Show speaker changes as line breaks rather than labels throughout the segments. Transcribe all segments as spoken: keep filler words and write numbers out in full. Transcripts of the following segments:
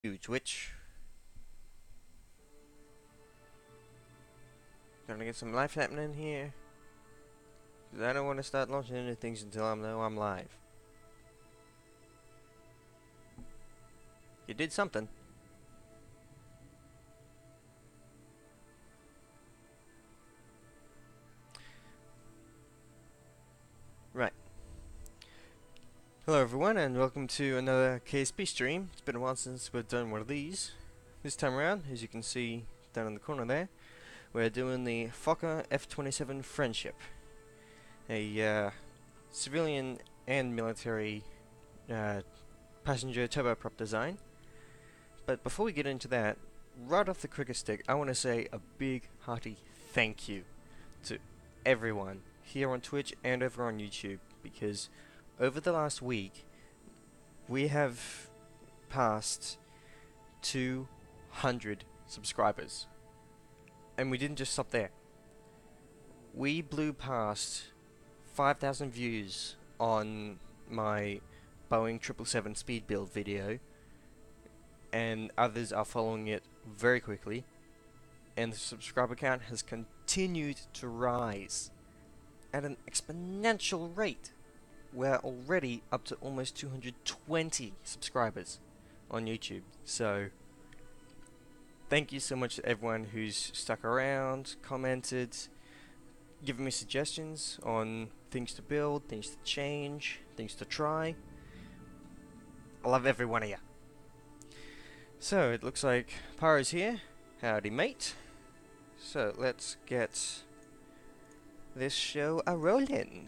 You Twitch. Gonna get some life happening here. Cause I don't want to start launching into things until I know I'm live. You did something. Right. Hello everyone and welcome to another K S P stream. It's been a while since we've done one of these. This time around, as you can see down in the corner there, we're doing the Fokker F twenty-seven Friendship. A uh, civilian and military uh, passenger turboprop design. But before we get into that, right off the cricket stick, I want to say a big hearty thank you to everyone here on Twitch and over on YouTube, because over the last week we have passed two hundred subscribers, and we didn't just stop there. We blew past five thousand views on my Boeing triple seven speed build video, and others are following it very quickly, and the subscriber count has continued to rise at an exponential rate. We're already up to almost two hundred twenty subscribers on YouTube, so thank you so much to everyone who's stuck around, commented, given me suggestions on things to build, things to change, things to try. I love every one of you. So, it looks like Pyro's here. Howdy, mate. So, let's get this show a-rollin'.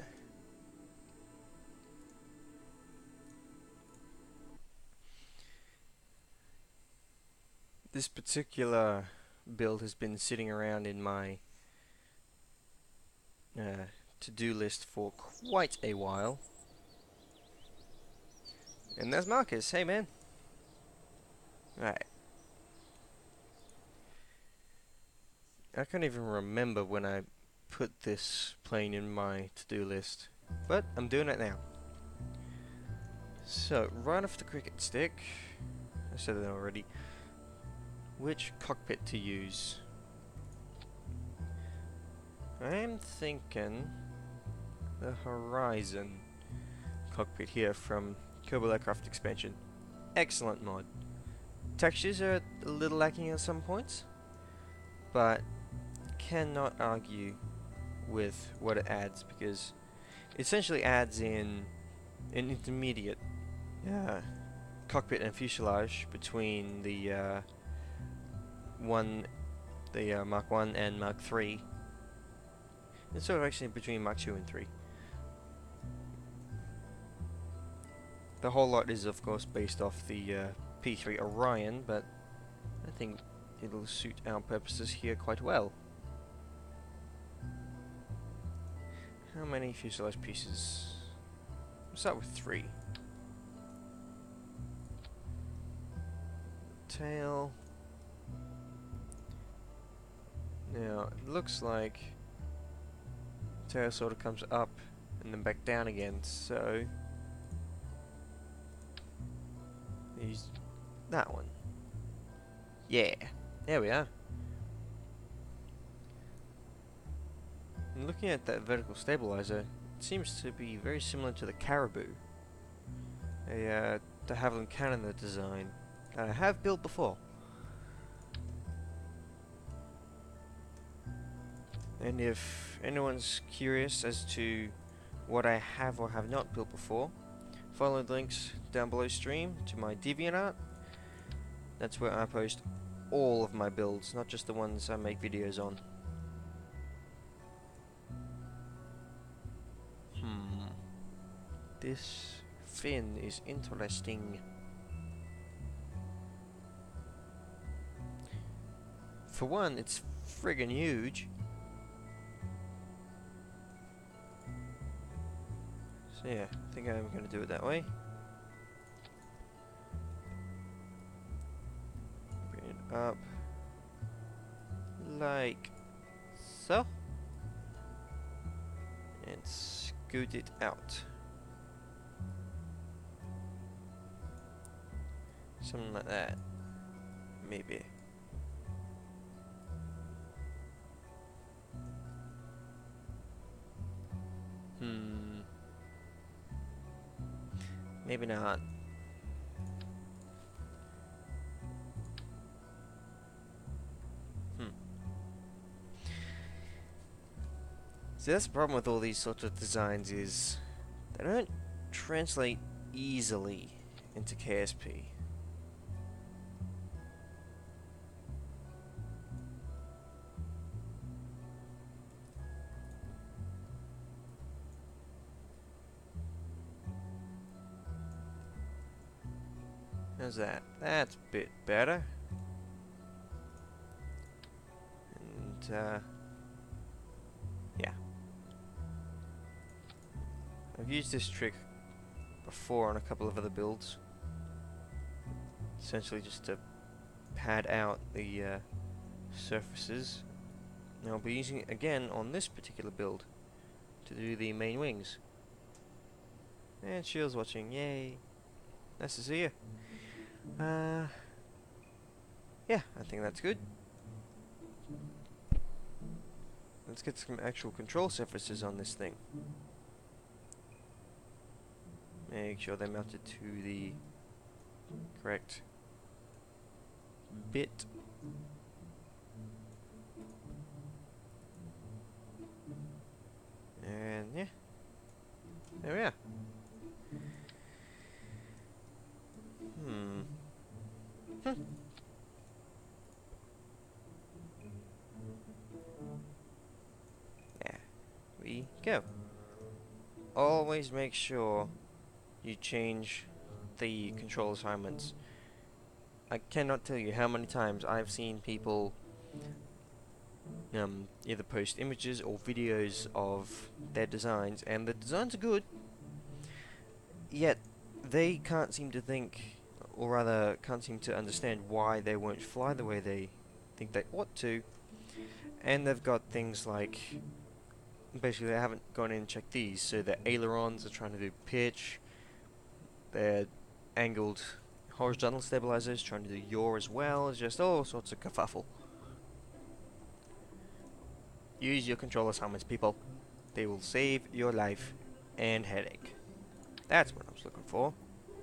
This particular build has been sitting around in my uh, to-do list for quite a while. And there's Marcus. Hey, man. Right. I can't even remember when I put this plane in my to-do list, but I'm doing it now. So, right off the cricket stick, I said it already, which cockpit to use? I'm thinking the Horizon cockpit here from Kerbal Aircraft Expansion. Excellent mod. Textures are a little lacking at some points, but cannot argue with what it adds, because it essentially adds in an intermediate uh, cockpit and fuselage between the uh, one, the uh, Mark one and Mark three. It's sort of actually between Mark two and three. The whole lot is of course based off the uh, P three Orion, but I think it'll suit our purposes here quite well. How many fuselage pieces? We'll start with three. Tail. Now, it looks like tail sort of comes up and then back down again, so use that one. Yeah, there we are. And looking at that vertical stabilizer, it seems to be very similar to the Caribou, a uh, de Havilland Canada design that I have built before. And if anyone's curious as to what I have or have not built before, follow the links down below stream to my DeviantArt. That's where I post all of my builds, not just the ones I make videos on. Hmm. This fin is interesting. For one, it's friggin' huge. So yeah, I think I'm gonna do it that way. Bring it up like so, and scoot it out. Something like that. maybe. Hmm. Maybe not. Hmm. See, that's the problem with all these sorts of designs is they don't translate easily into K S P. How's that? That's a bit better. And, uh, yeah. I've used this trick before on a couple of other builds. Essentially just to pad out the uh, surfaces. And I'll be using it again on this particular build to do the main wings. And Shield's watching, yay. Nice to see you. Uh, yeah, I think that's good. Let's get some actual control surfaces on this thing. Make sure they're mounted to the correct bit. And yeah, there we are. Hmm. Hmm. There we go. Always make sure you change the control assignments. I cannot tell you how many times I've seen people um, either post images or videos of their designs, and the designs are good, yet they can't seem to think, or rather can't seem to understand why they won't fly the way they think they ought to, and they've got things like, basically they haven't gone in and checked these, so their ailerons are trying to do pitch, their angled horizontal stabilizers trying to do yaw as well. It's just all sorts of kerfuffle. Use your control assignments, people. They will save your life and headache. That's what I was looking for.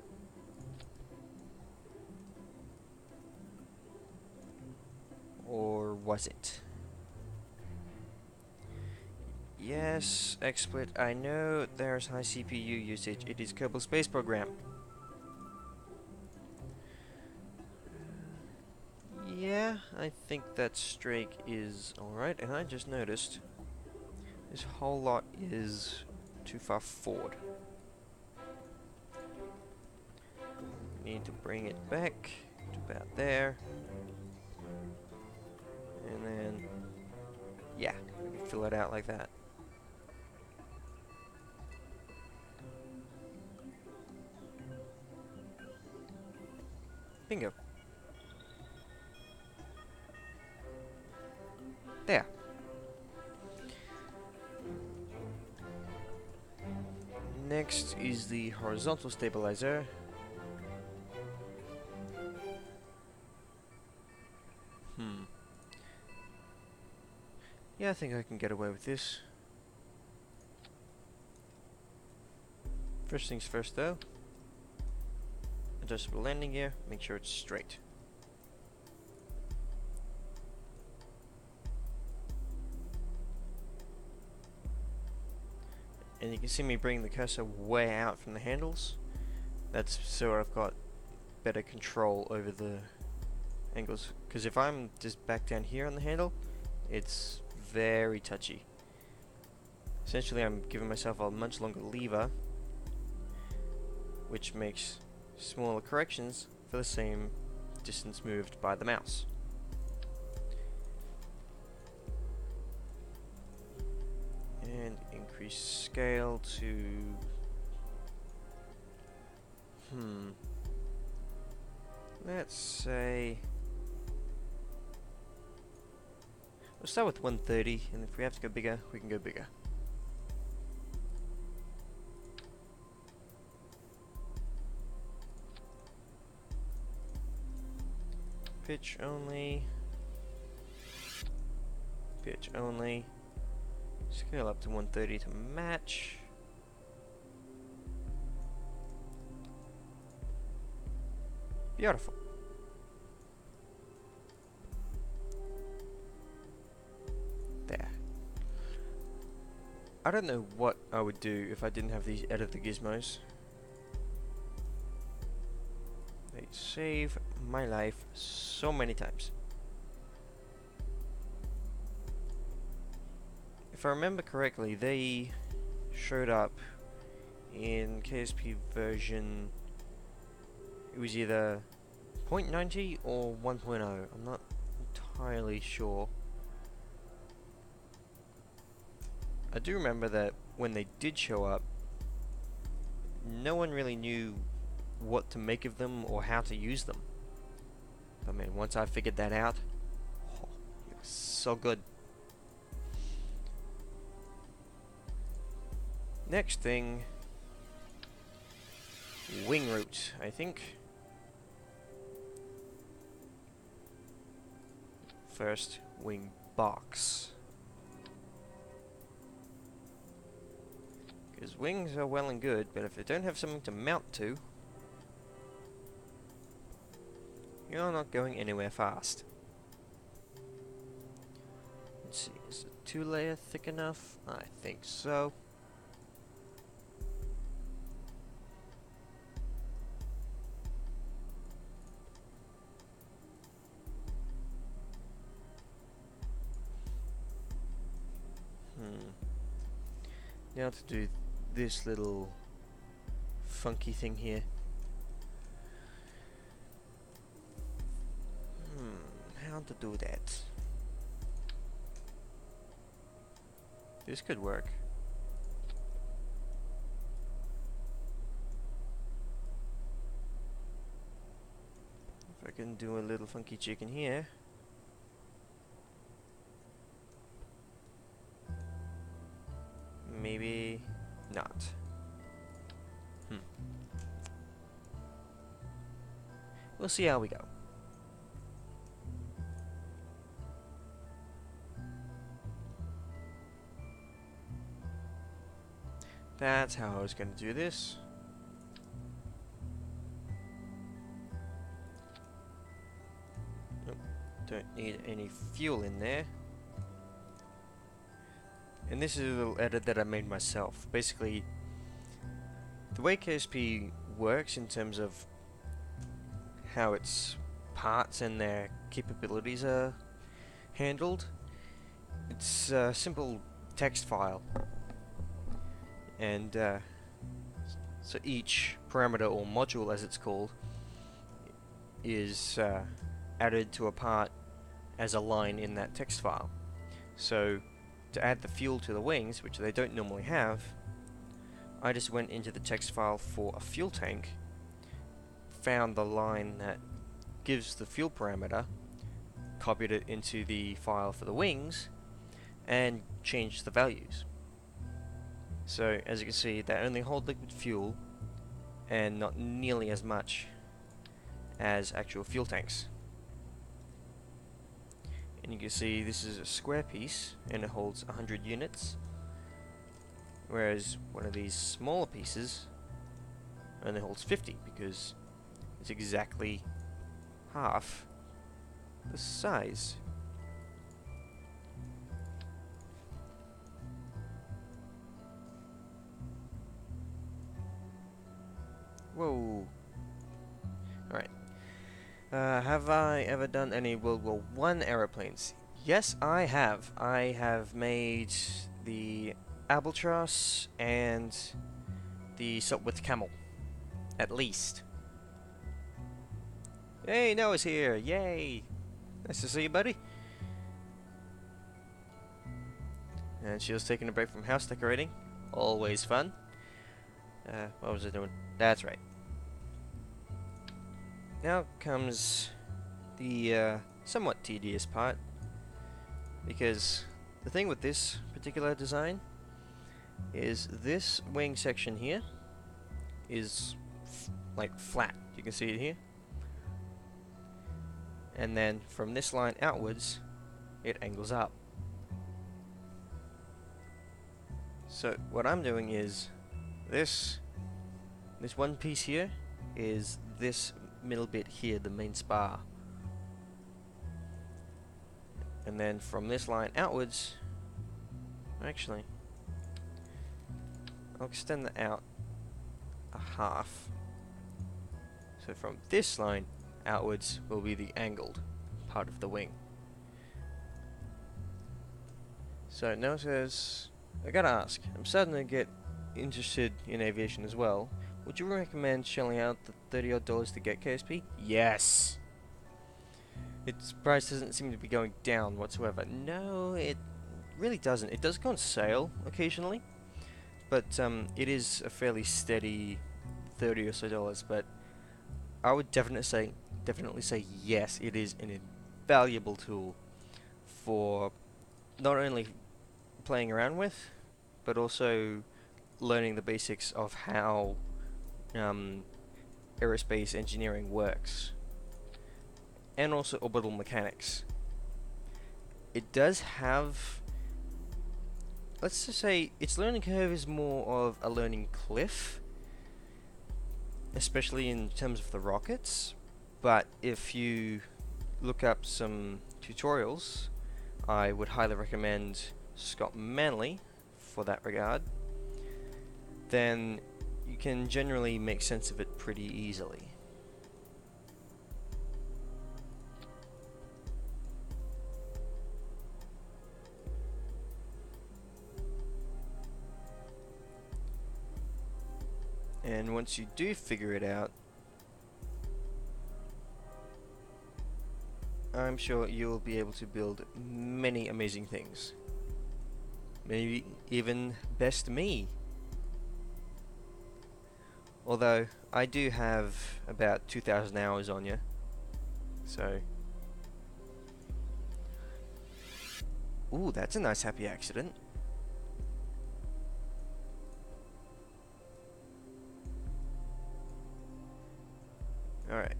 Or was it? Yes, XSplit, I know there's high C P U usage. It is Kerbal Space Program. Yeah, I think that Strake is alright, and I just noticed this whole lot is too far forward. Need to bring it back to about there. And then, yeah, we can fill it out like that. Bingo. There. Next is the horizontal stabilizer. Hmm. Yeah, I think I can get away with this. First things first though. Adjustable landing gear, make sure it's straight. And you can see me bring the cursor way out from the handles. That's so I've got better control over the angles. Because if I'm just back down here on the handle, it's very touchy. Essentially, I'm giving myself a much longer lever, which makes smaller corrections for the same distance moved by the mouse. And increase scale to... Hmm... Let's say... We'll start with one thirty, and if we have to go bigger, we can go bigger. Pitch only. Pitch only. Scale up to one thirty to match. Beautiful. There. I don't know what I would do if I didn't have these editor gizmos. They save my life so many times. If I remember correctly, they showed up in K S P version. It was either point ninety or one point oh. I'm not entirely sure. I do remember that when they did show up, no one really knew what to make of them or how to use them. I mean, once I figured that out, oh, it was so good. Next thing, wing root, I think. First, wing box. Because wings are well and good, but if they don't have something to mount to, you're not going anywhere fast. Let's see, is the two layer thick enough? I think so. Hmm. Now to do this little funky thing here. Hmm, how to do that? This could work. If I can do a little funky chicken here. Maybe not. Hmm. We'll see how we go. That's how I was going to do this. Nope, don't need any fuel in there. And this is a little edit that I made myself. Basically, the way K S P works in terms of how its parts and their capabilities are handled, it's a simple text file. And uh, so each parameter or module, as it's called, is uh, added to a part as a line in that text file. So to add the fuel to the wings, which they don't normally have, I just went into the text file for a fuel tank, found the line that gives the fuel parameter, copied it into the file for the wings, and changed the values. So as you can see, they only hold liquid fuel and not nearly as much as actual fuel tanks. And you can see this is a square piece and it holds one hundred units, whereas one of these smaller pieces only holds fifty because it's exactly half the size. Whoa. Alright. Uh, have I ever done any World War One aeroplanes? Yes, I have. I have made the Albatross and the Sopwith Camel. At least. Hey, Noah's here! Yay! Nice to see you, buddy. And she was taking a break from house decorating. Always fun. Uh, what was I doing? That's right. Now comes the uh, somewhat tedious part, because the thing with this particular design is this wing section here is f like flat. You can see it here, and then from this line outwards, it angles up. So what I'm doing is this this one piece here is this middle bit here, the main spar, and then from this line outwards, actually I'll extend that out a half. So from this line outwards will be the angled part of the wing. So now it says, I gotta ask, I'm starting to get interested in aviation as well. Would you recommend shelling out the thirty odd dollars to get K S P? Yes! Its price doesn't seem to be going down whatsoever. No, it really doesn't. It does go on sale occasionally, but um, it is a fairly steady thirty or so dollars. But I would definitely say, definitely say yes, it is an invaluable tool for not only playing around with, but also learning the basics of how um, aerospace engineering works, and also orbital mechanics. It does have, let's just say, its learning curve is more of a learning cliff, especially in terms of the rockets, but if you look up some tutorials, I would highly recommend Scott Manley for that regard. Then you can generally make sense of it pretty easily. And once you do figure it out, I'm sure you'll be able to build many amazing things. Maybe even best me. Although, I do have about two thousand hours on you. So... Ooh, that's a nice happy accident. Alright.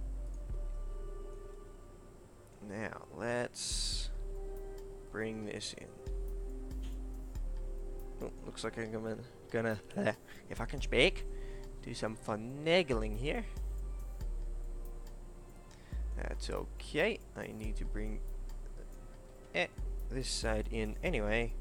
Now, let's bring this in. Oh, looks like I'm gonna, gonna uh, if I can speak, do some finagling here. That's okay. I need to bring eh, this side in anyway.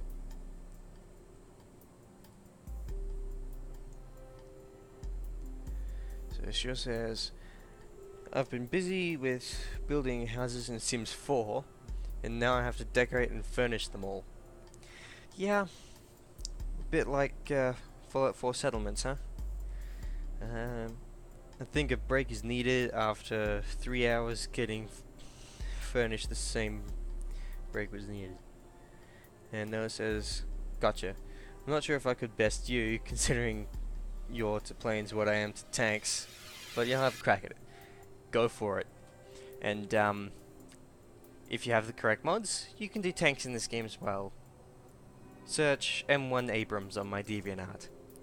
So it sure says, I've been busy with building houses in Sims four, and now I have to decorate and furnish them all. Yeah, a bit like uh, Fallout four settlements, huh? Um, I think a break is needed after three hours getting f furnished. The same break was needed. And now it says, gotcha. I'm not sure if I could best you, considering you're to planes what I am to tanks, but you'll have a crack at it. Go for it. And um, if you have the correct mods, you can do tanks in this game as well. Search M one Abrams on my DeviantArt.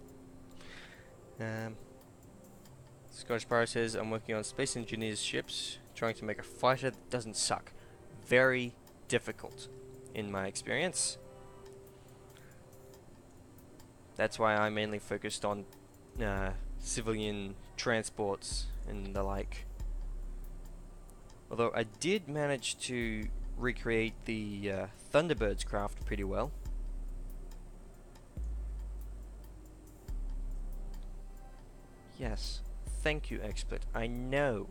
Um, Scottish Pirate says, I'm working on Space Engineers ships, trying to make a fighter that doesn't suck. Very difficult, in my experience. That's why I mainly focused on uh, civilian transports and the like. Although I did manage to recreate the uh, Thunderbirds craft pretty well. Yes, thank you, XSplit. I know.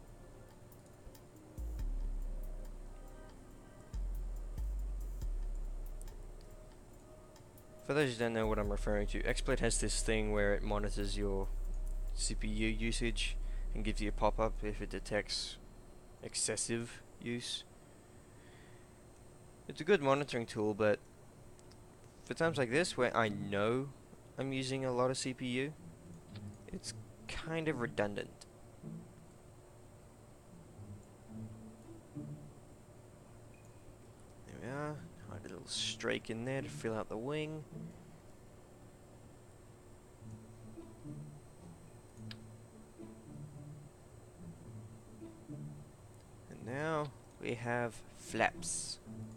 For those who don't know what I'm referring to, XSplit has this thing where it monitors your C P U usage and gives you a pop-up if it detects excessive use. It's a good monitoring tool, but for times like this where I know I'm using a lot of C P U, it's kind of redundant. There we are. Add a little strake in there to fill out the wing. And now we have flaps.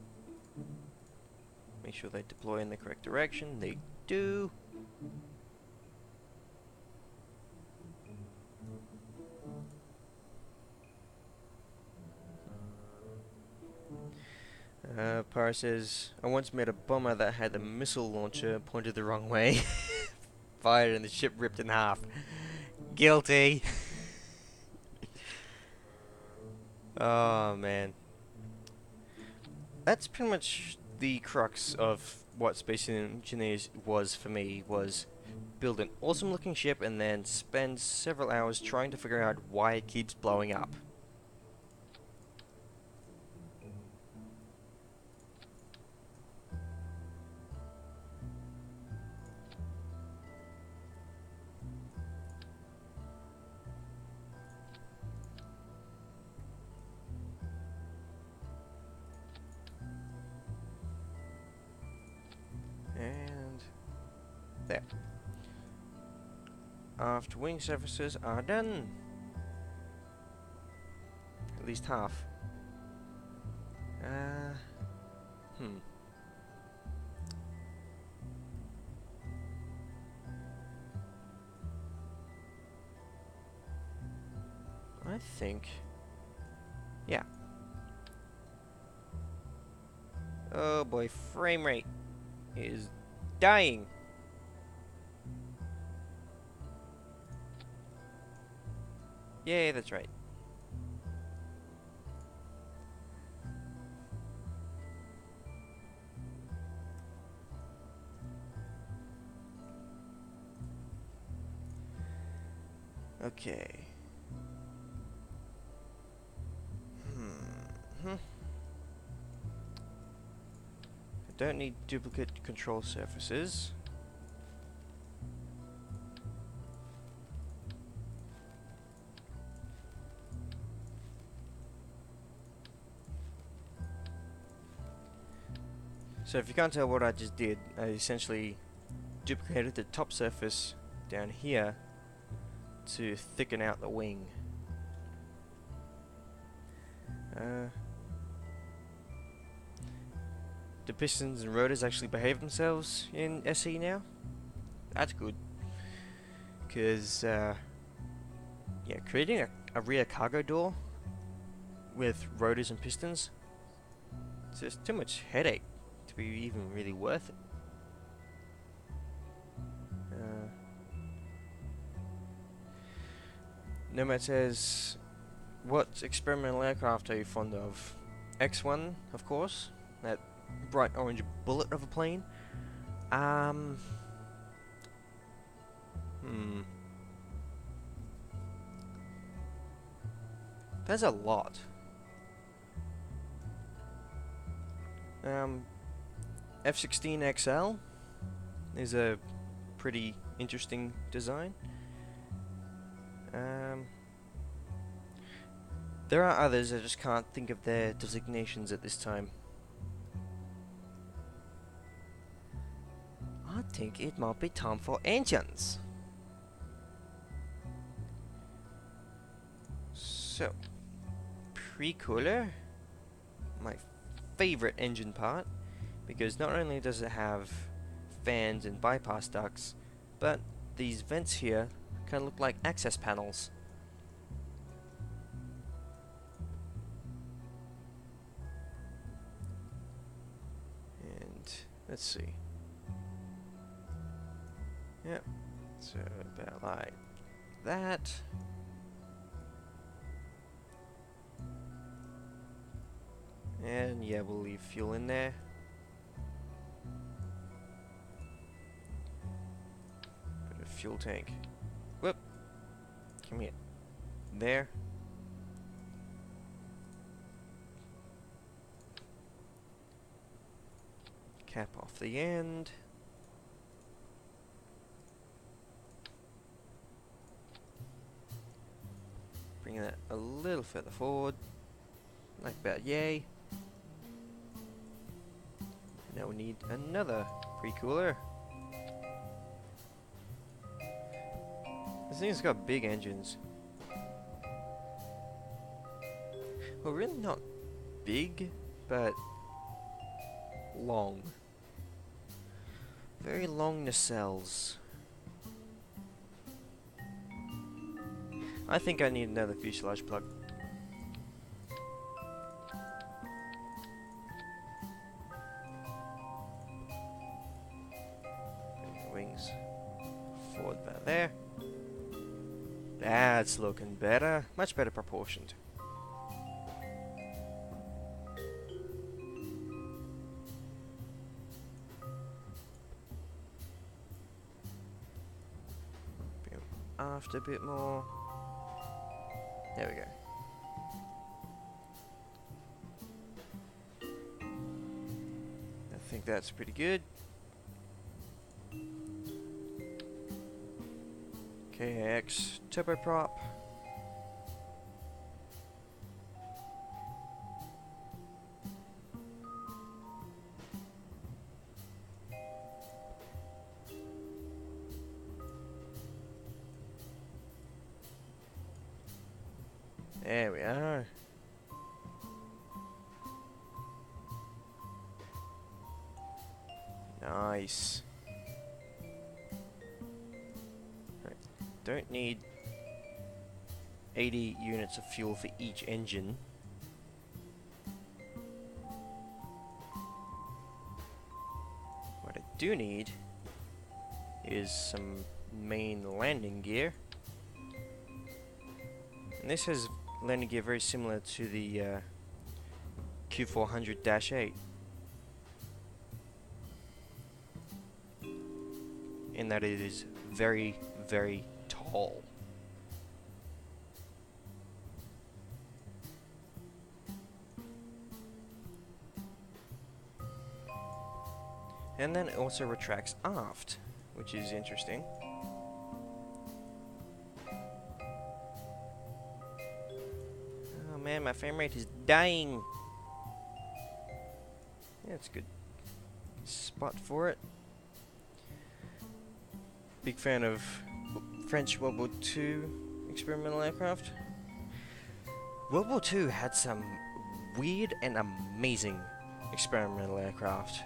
Make sure they deploy in the correct direction. They do. Uh, Parr says, I once met a bomber that had a missile launcher pointed the wrong way. Fired and the ship ripped in half. Guilty. Oh man. That's pretty much the crux of what Space Engineers was for me, was build an awesome looking ship and then spend several hours trying to figure out why it keeps blowing up. And there. Aft wing surfaces are done. At least half. Uh, hmm. I think, yeah. Oh boy, frame rate is dying. Yay, that's right. Okay. Hmm. I don't need duplicate control surfaces. So if you can't tell what I just did, I essentially duplicated the top surface down here to thicken out the wing. Uh, do pistons and rotors actually behave themselves in S E now? That's good. Because, uh, yeah, creating a, a rear cargo door with rotors and pistons, it's just too much headache to be even really worth it. Uh, Nomad says, what experimental aircraft are you fond of? X one, of course, that bright orange bullet of a plane. Um, hmm. There's a lot. Um, F sixteen X L is a pretty interesting design. Um, there are others, I just can't think of their designations at this time. I think it might be time for engines. So, pre-cooler, my favorite engine part, because not only does it have fans and bypass ducts, but these vents here kind of look like access panels. And let's see. Yep, so about like that. And yeah, we'll leave fuel in there. Put a fuel tank. Whoop! Come here. There. Cap off the end. Bring that a little further forward. Like that, yay. Now we need another pre-cooler. This thing's got big engines. Well, really not big, but long. Very long nacelles. I think I need another fuselage plug. Wings forward about there. That's looking better. Much better proportioned. Aft a bit more. There we go. I think that's pretty good. K X turboprop. There we are. Nice. Right. Don't need eighty units of fuel for each engine. What I do need is some main landing gear. And this has landing gear very similar to the uh, Q four hundred dash eight. In that it is very, very tall. And then it also retracts aft, which is interesting. Oh man, my frame rate is dying. Yeah, it's a good spot for it. Big fan of French World War Two experimental aircraft. World War Two had some weird and amazing experimental aircraft.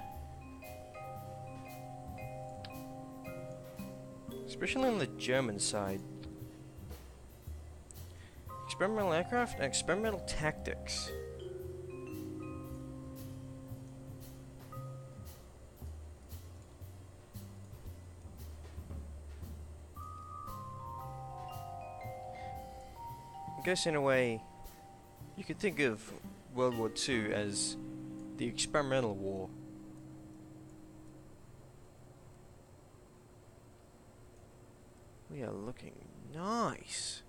Especially on the German side. Experimental aircraft and experimental tactics. I guess in a way, you could think of World War Two as the experimental war. We are looking nice.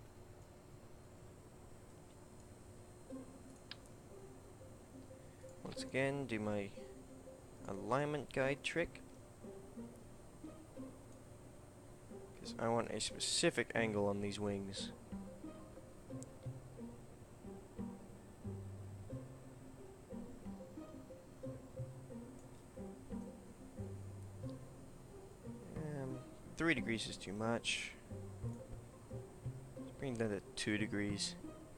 Once again, do my alignment guide trick. Because I want a specific angle on these wings. Three degrees is too much. Let's bring that at two degrees.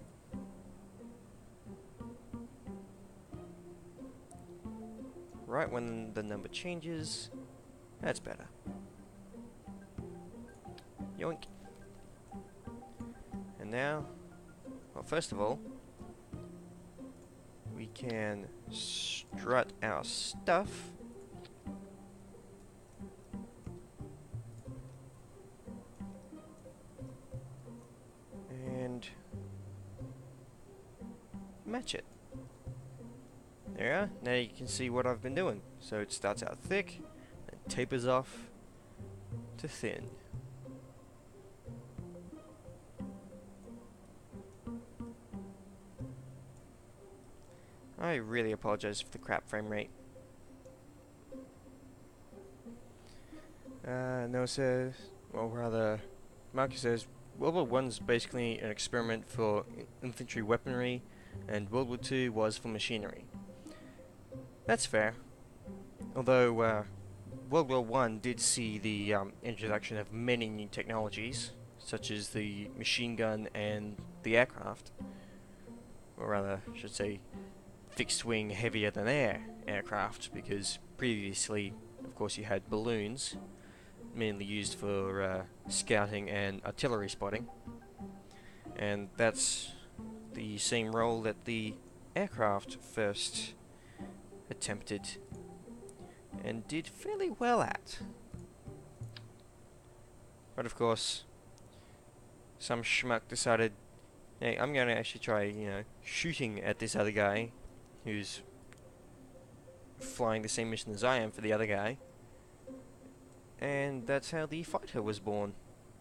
Right when the number changes, that's better. Yoink. And now, well, first of all, we can strut our stuff. Match it. There you are. Now you can see what I've been doing. So it starts out thick and tapers off to thin. I really apologize for the crap frame rate. Uh, Noah says, well rather, Marcus says, World War One's basically an experiment for infantry weaponry, and World War Two was for machinery. That's fair. Although uh, World War One did see the um, introduction of many new technologies, such as the machine gun and the aircraft. Or rather, I should say, fixed wing heavier than air aircraft, because previously, of course, you had balloons, mainly used for uh, scouting and artillery spotting, and that's the same role that the aircraft first attempted and did fairly well at. But of course, some schmuck decided, hey, I'm gonna actually try, you know, shooting at this other guy who's flying the same mission as I am for the other guy. And that's how the fighter was born.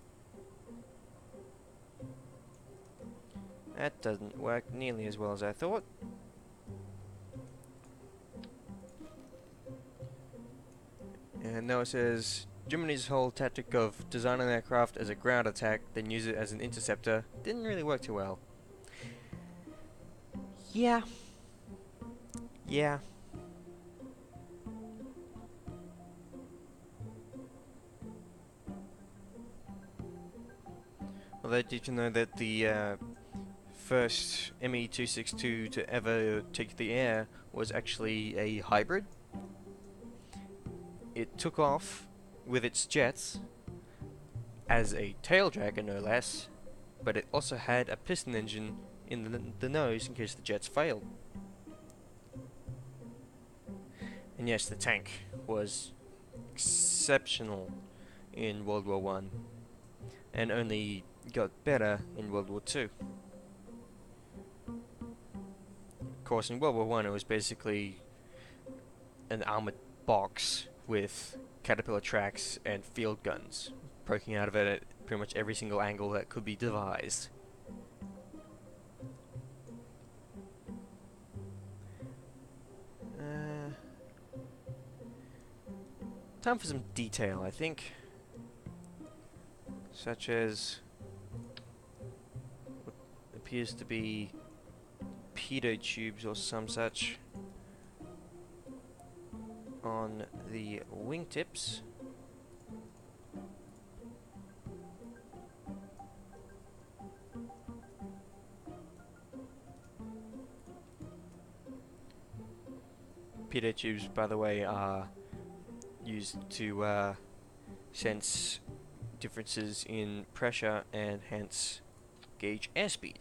That doesn't work nearly as well as I thought. And now it says, Germany's whole tactic of design an aircraft as a ground attack, then use it as an interceptor, didn't really work too well. Yeah. Yeah. Although, did you know that the uh, first M E two sixty-two to ever take the air was actually a hybrid? It took off with its jets as a tail dragger, no less, but it also had a piston engine in the, the nose in case the jets failed. And yes, the tank was exceptional in World War One, and only got better in World War Two. Of course, in World War One, it was basically an armored box with caterpillar tracks and field guns poking out of it at pretty much every single angle that could be devised. Uh, time for some detail, I think. Such as what appears to be pitot tubes or some such on the wingtips. Pitot tubes, by the way, are used to uh, sense differences in pressure and hence gauge airspeed.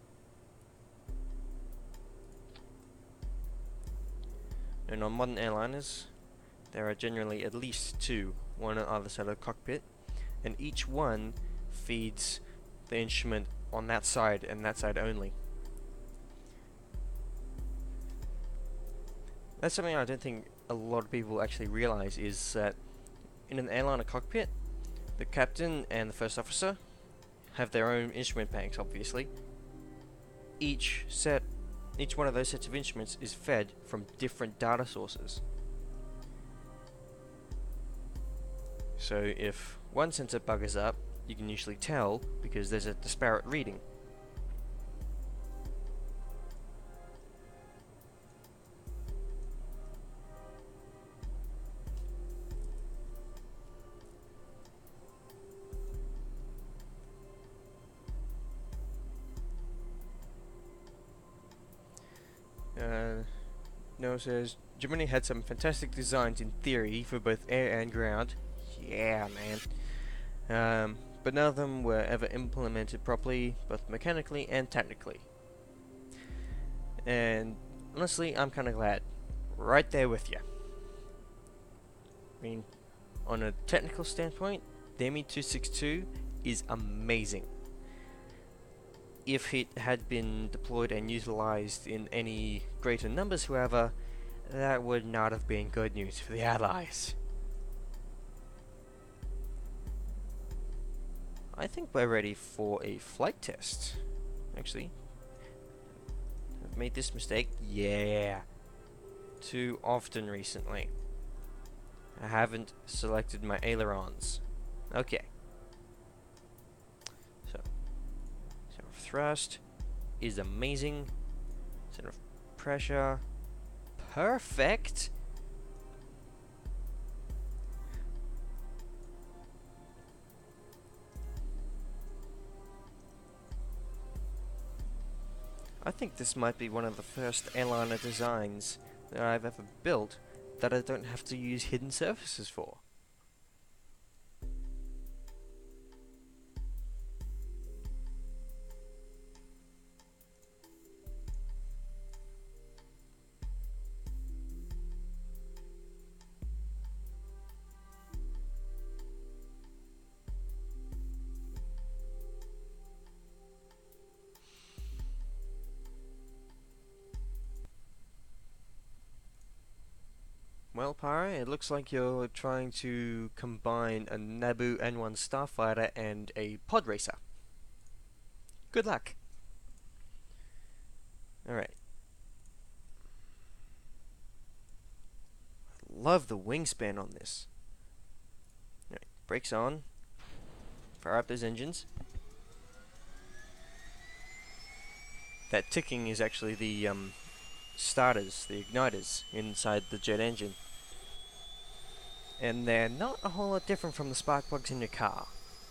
And on modern airliners, there are generally at least two, one on either side of the cockpit, and each one feeds the instrument on that side and that side only. That's something I don't think a lot of people actually realize, is that in an airliner cockpit, the captain and the first officer have their own instrument banks, obviously. Each set, each one of those sets of instruments is fed from different data sources. So if one sensor buggers up, you can usually tell because there's a disparate reading. Uh, Noah says, Germany had some fantastic designs in theory for both air and ground. Yeah, man. Um, but none of them were ever implemented properly, both mechanically and technically. And honestly, I'm kind of glad. Right there with you. I mean, on a technical standpoint, the M E two sixty-two is amazing. If it had been deployed and utilized in any greater numbers, however, that would not have been good news for the Allies. I think we're ready for a flight test. Actually, I've made this mistake, yeah, too often recently. I haven't selected my ailerons. Okay. So, center of thrust is amazing. Center of pressure, perfect. I think this might be one of the first airliner designs that I've ever built that I don't have to use hidden surfaces for. Well, Pyre, it looks like you're trying to combine a Naboo N one starfighter and a pod racer. Good luck. Alright. Love the wingspan on this. Alright, brakes on. Fire up those engines. That ticking is actually the um, starters, the igniters, inside the jet engine. And they're not a whole lot different from the spark plugs in your car.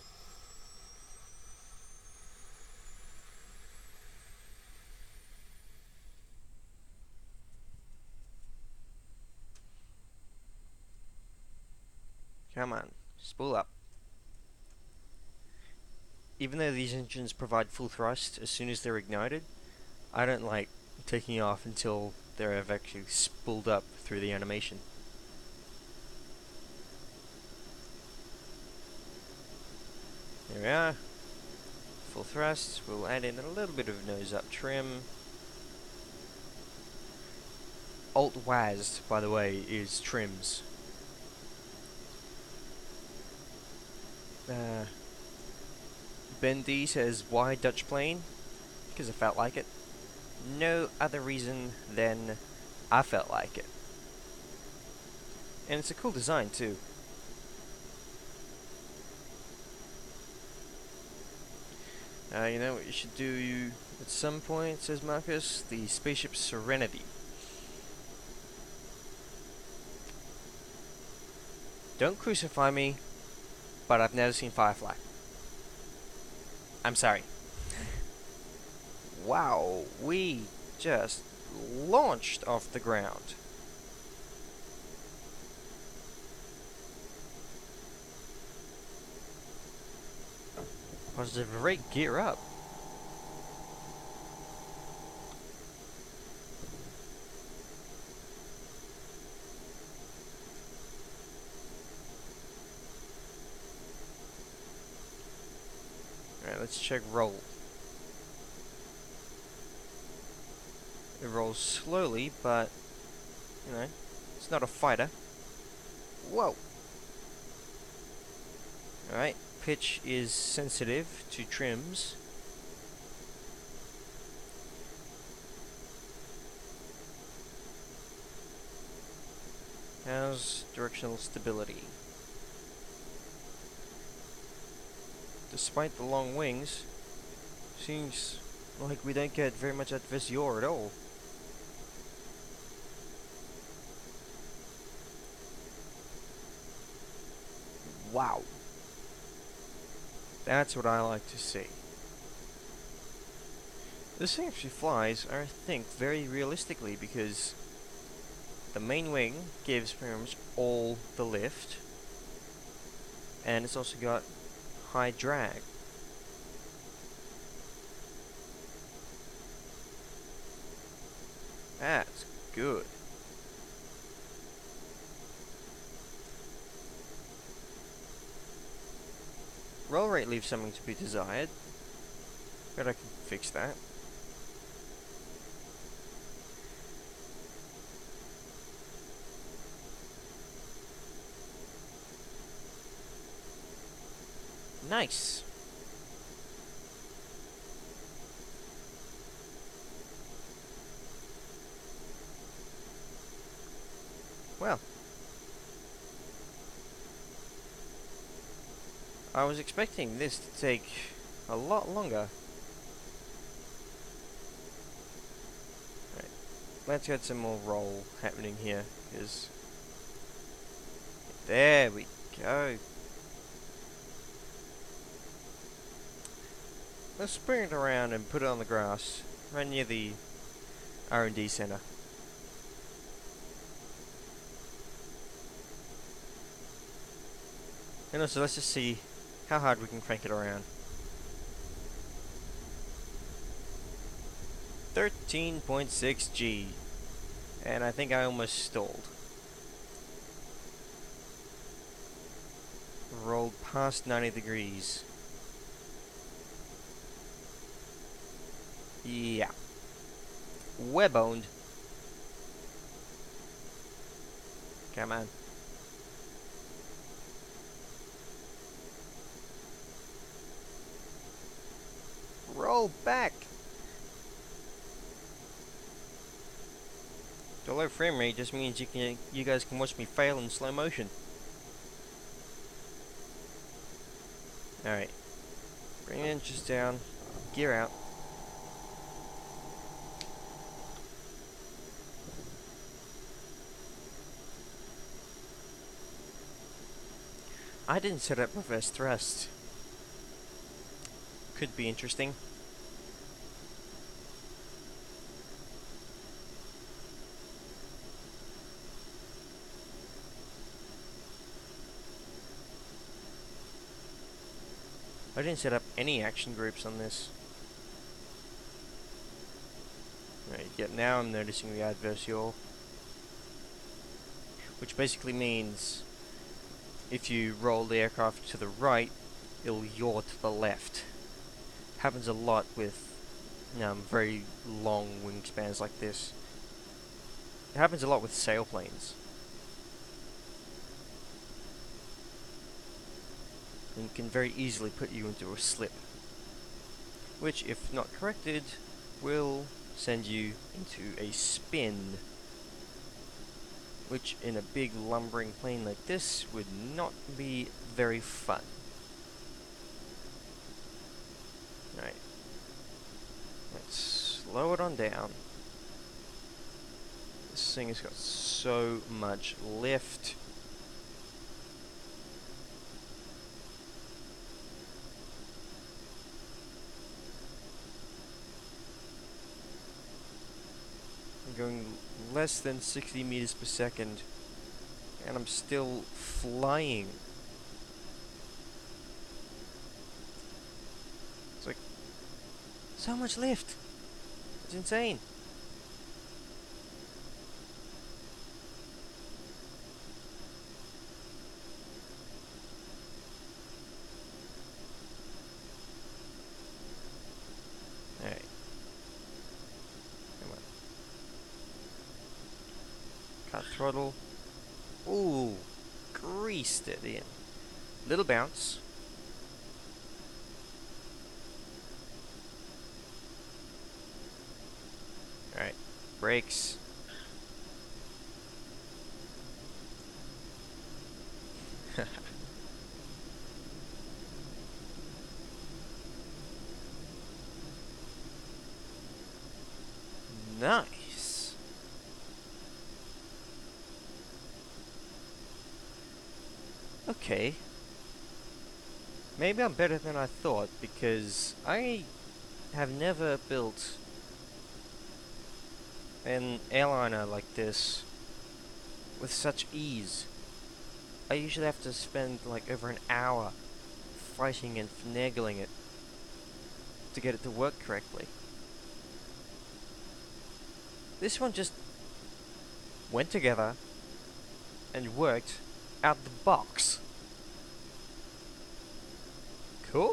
Come on, spool up. Even though these engines provide full thrust as soon as they're ignited, I don't like taking off until they're actually spooled up through the animation. There we are. Full thrust. We'll add in a little bit of nose up trim. Alt W A S D, by the way, is trims. Uh, Ben D says, why Dutch plane? Because I felt like it. No other reason than I felt like it. And it's a cool design too. Uh, you know what you should do at some point, says Marcus? The spaceship Serenity. Don't crucify me, but I've never seen Firefly. I'm sorry. Wow, we just launched off the ground. Positive rate, gear up. Alright, let's check roll. It rolls slowly, but, you know, it's not a fighter. Whoa! Alright, pitch is sensitive to trims. How's directional stability? Despite the long wings, seems like we don't get very much adverse yaw at all. Wow. That's what I like to see. This thing actually flies, I think, very realistically because the main wing gives pretty much all the lift, and it's also got high drag. That's good. Roll rate leaves something to be desired, but I can fix that. Nice. Well, I was expecting this to take a lot longer. Right, let's get some more roll happening here, because there we go. Let's spin it around and put it on the grass right near the R and D center. And also, let's just see how hard we can crank it around. thirteen point six G. And I think I almost stalled. Rolled past ninety degrees. Yeah. We're boned. Come on. Roll back. The low frame rate just means you can, you guys can watch me fail in slow motion. Alright. Bring the engines down. Gear out. I didn't set up reverse thrust. Could be interesting. I didn't set up any action groups on this. Right, yet now I'm noticing the adverse yaw. Which basically means if you roll the aircraft to the right, it'll yaw to the left. Happens a lot with um, very long wingspans like this. It happens a lot with sailplanes. And can very easily put you into a slip, which, if not corrected, will send you into a spin, which in a big lumbering plane like this would not be very fun. Right. Let's slow it on down. This thing has got so much lift. Going less than sixty meters per second, and I'm still flying. It's like so much lift. It's insane. Alright. Come on. Cut throttle. Ooh, greased it in. Little bounce. Alright, brakes. Nice. Okay. Maybe I'm better than I thought, because I have never built an airliner like this with such ease. I usually have to spend like over an hour fighting and finagling it to get it to work correctly. This one just went together and worked out the box. Cool.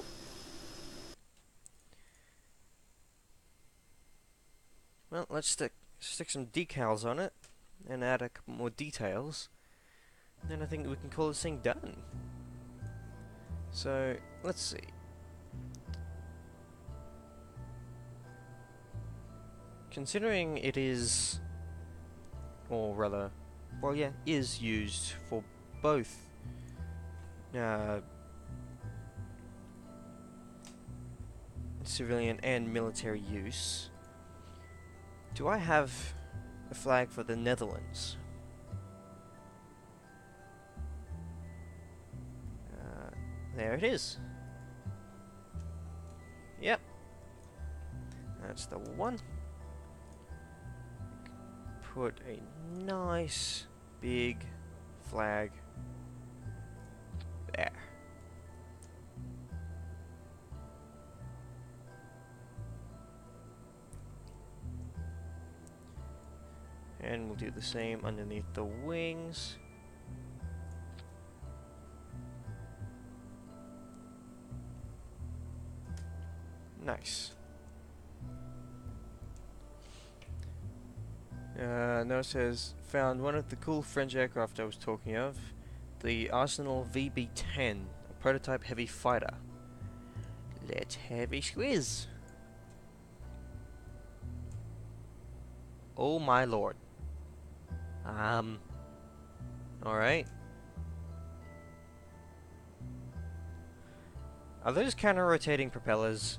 Well, let's stick stick some decals on it and add a couple more details. Then I think we can call this thing done. So, let's see. Considering it is, or rather, well yeah, is used for both uh, civilian and military use, do I have a flag for the Netherlands? Uh, there it is. Yep. That's the one. Put a nice big flag there. And we'll do the same underneath the wings. Nice. Uh, notice has found one of the cool French aircraft I was talking of, the Arsenal V B ten, a prototype heavy fighter. Let's have a squiz. Oh my lord. Um. Alright. Are those counter-rotating propellers?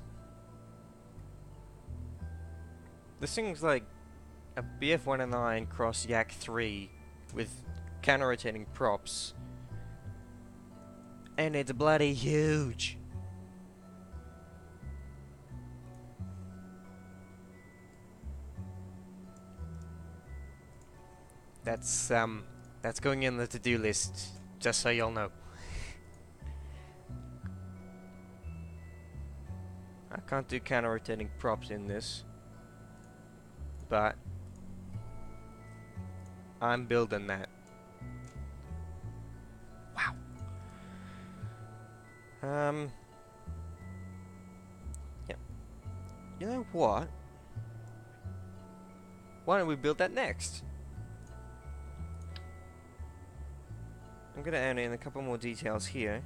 This thing's like a B F one oh nine cross Yak three with counter-rotating props. And it's bloody huge. That's, um, that's going in the to-do list, just so y'all know. I can't do counter-rotating props in this, but I'm building that. Wow. Um, yeah. You know what? Why don't we build that next? I'm gonna add in a couple more details here.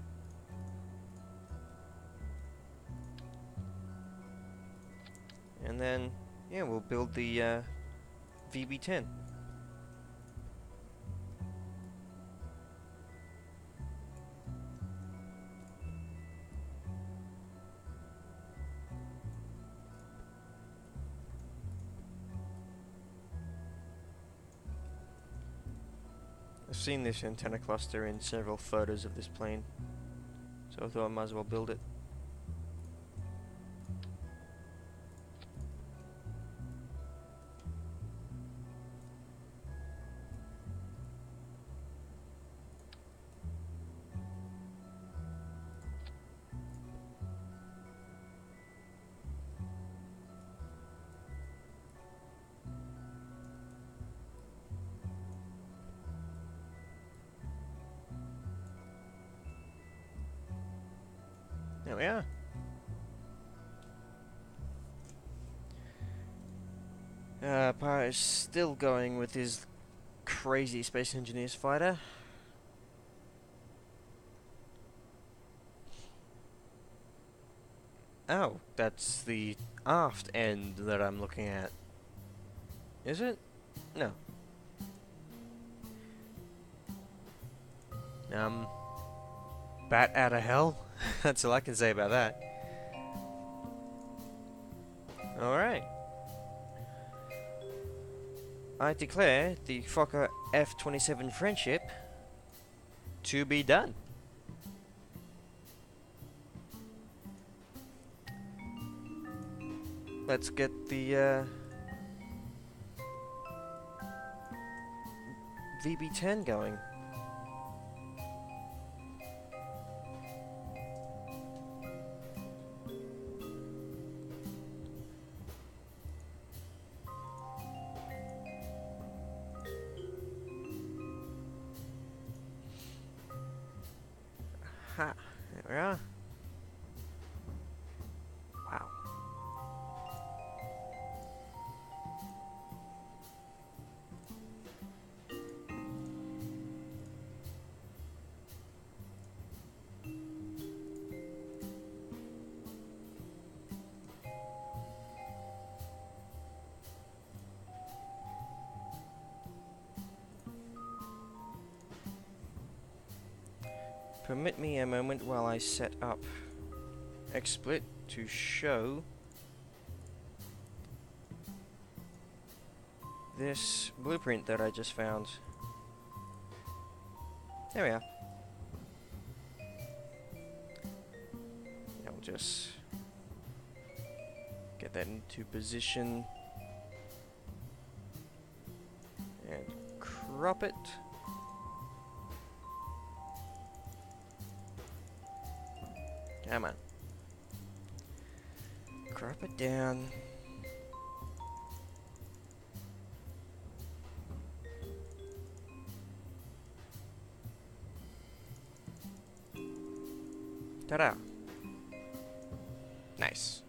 And then, yeah, we'll build the uh, V B ten. I've seen this antenna cluster in several photos of this plane, so I thought I might as well build it. There we are. Uh, Pyro is still going with his crazy Space Engineers fighter. Oh, that's the aft end that I'm looking at. Is it? No. Um, bat out of hell? That's all I can say about that. Alright. I declare the Fokker F twenty-seven Friendship to be done. Let's get the uh, V B ten going. Ha, there we are. Wow. Permit me a moment while I set up XSplit to show this blueprint that I just found. There we are. I'll just Get that into position. And crop it. Come on. Crop it down. Ta-da! Nice.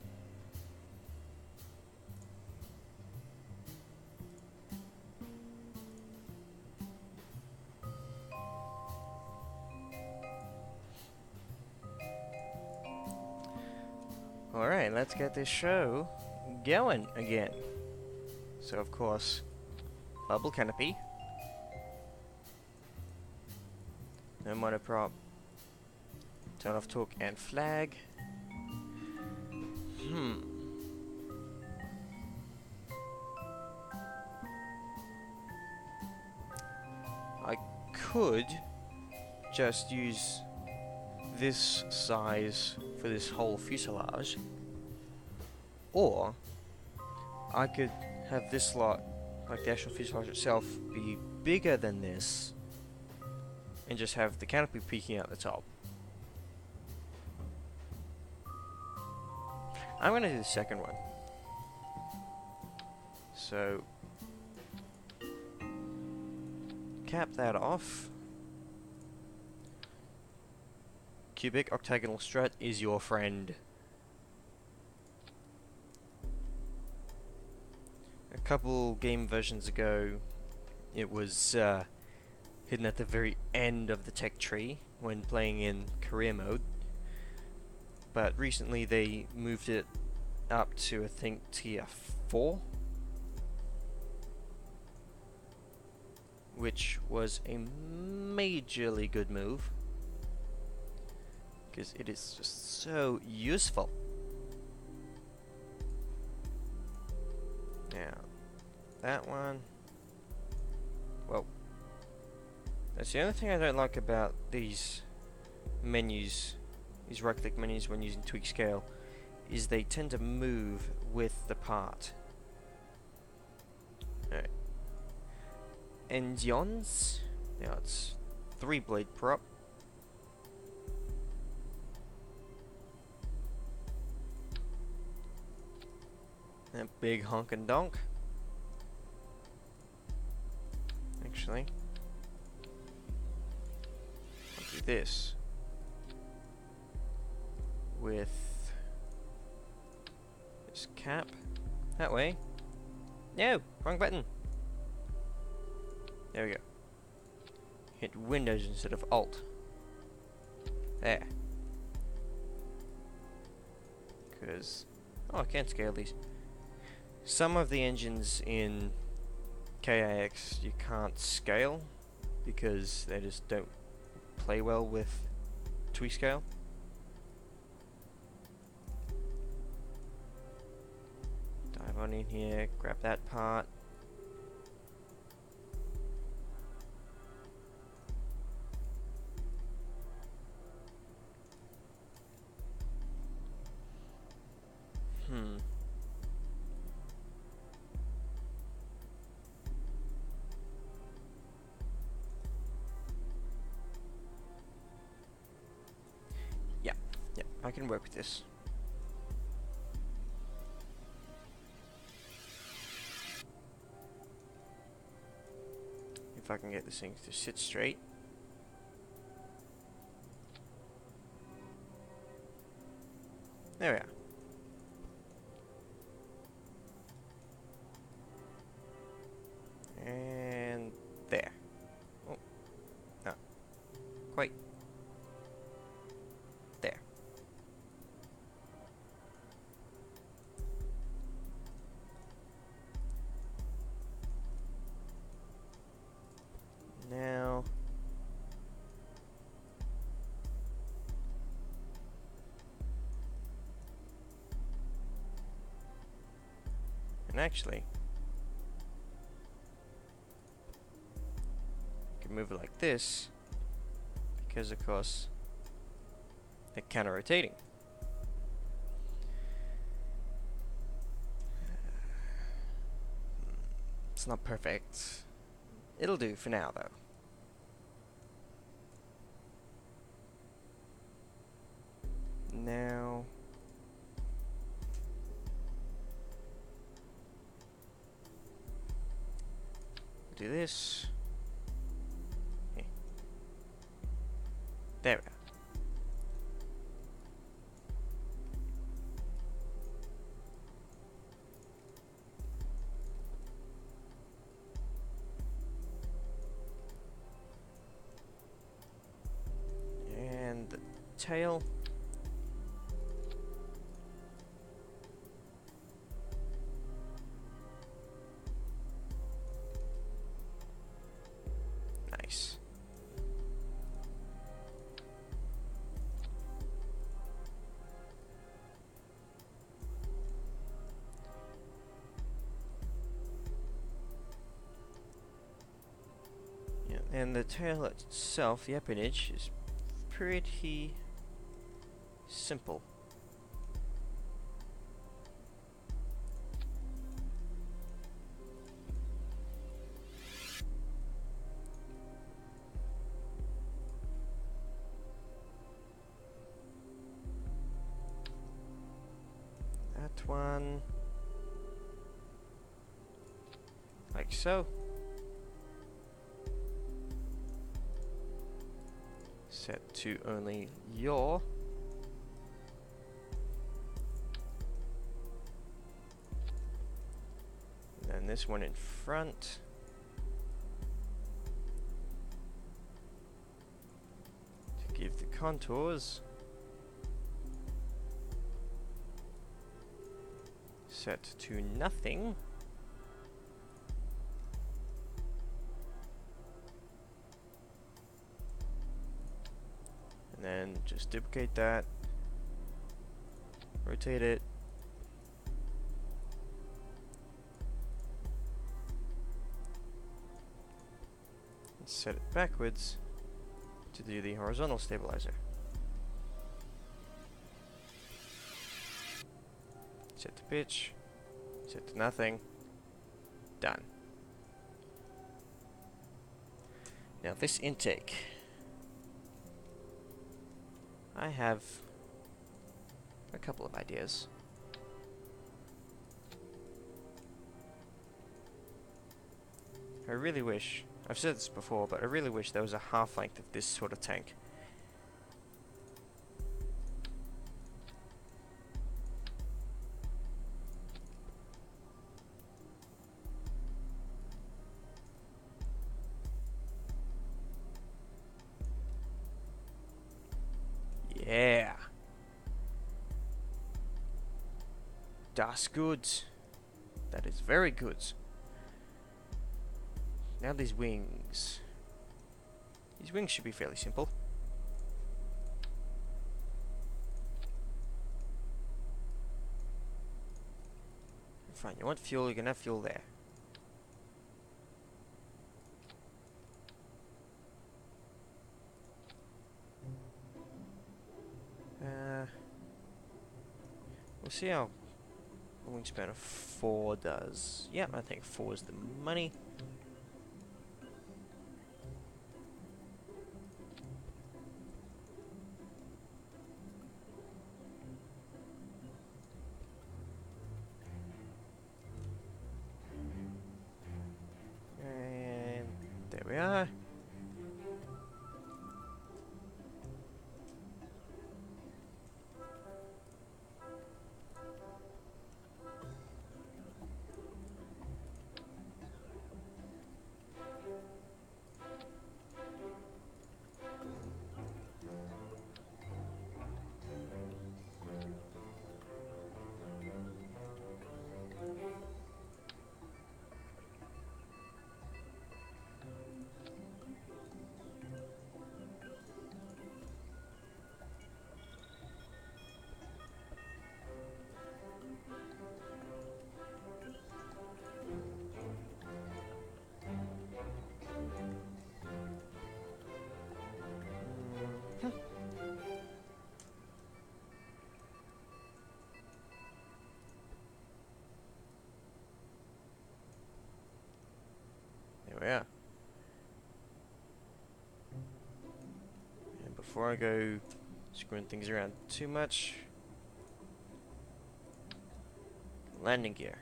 Alright, let's get this show going again. So, of course, bubble canopy. No monoprop. Turn off torque and flag. Hmm. I could just use this size for this whole fuselage, or I could have this lot, like the actual fuselage itself, be bigger than this and just have the canopy peeking out the top. I'm gonna do the second one. So, cap that off. Cubic octagonal strut is your friend. A couple game versions ago, it was uh, hidden at the very end of the tech tree when playing in career mode. But recently they moved it up to, I think, tier four, which was a majorly good move, because it is just so useful. Now, that one, well, that's the only thing I don't like about these menus, these right click menus when using tweak scale, is they tend to move with the part. Alright. Engines, now it's three blade prop. That big honkin' donk. Actually, I'll do this with this cap. That way. No! Wrong button! There we go. Hit Windows instead of Alt. There. Because... oh, I can't scale these. Some of the engines in K I X you can't scale because they just don't play well with tweak scale. Dive on in here, grab that part. Hmm. Yeah, yeah, I can work with this. If I can get this thing to sit straight. There we are. And there. Oh, no. Quite. There. Now. And actually, move it like this because of course they're counter rotating. It's not perfect. It'll do for now, though. Now... do this. Yeah. There we go. And the tail. Nice. Yeah, and the tail itself, the appanage, is pretty simple. That one, like so. Set to only yaw. And then this one in front. To give the contours. Set to nothing. And then just duplicate that. Rotate it. And set it backwards to do the horizontal stabilizer. Set to pitch, set to nothing, done. Now this intake, I have a couple of ideas. I really wish, I've said this before, but I really wish there was a half length of this sort of tank. Yeah. Das good. That is very good. Now these wings. These wings should be fairly simple. Fine, you want fuel, you can have fuel there. Uh, we'll see how the wingspan of four does. Yeah, I think four is the money. And there we are. before I go screwing things around too much, landing gear.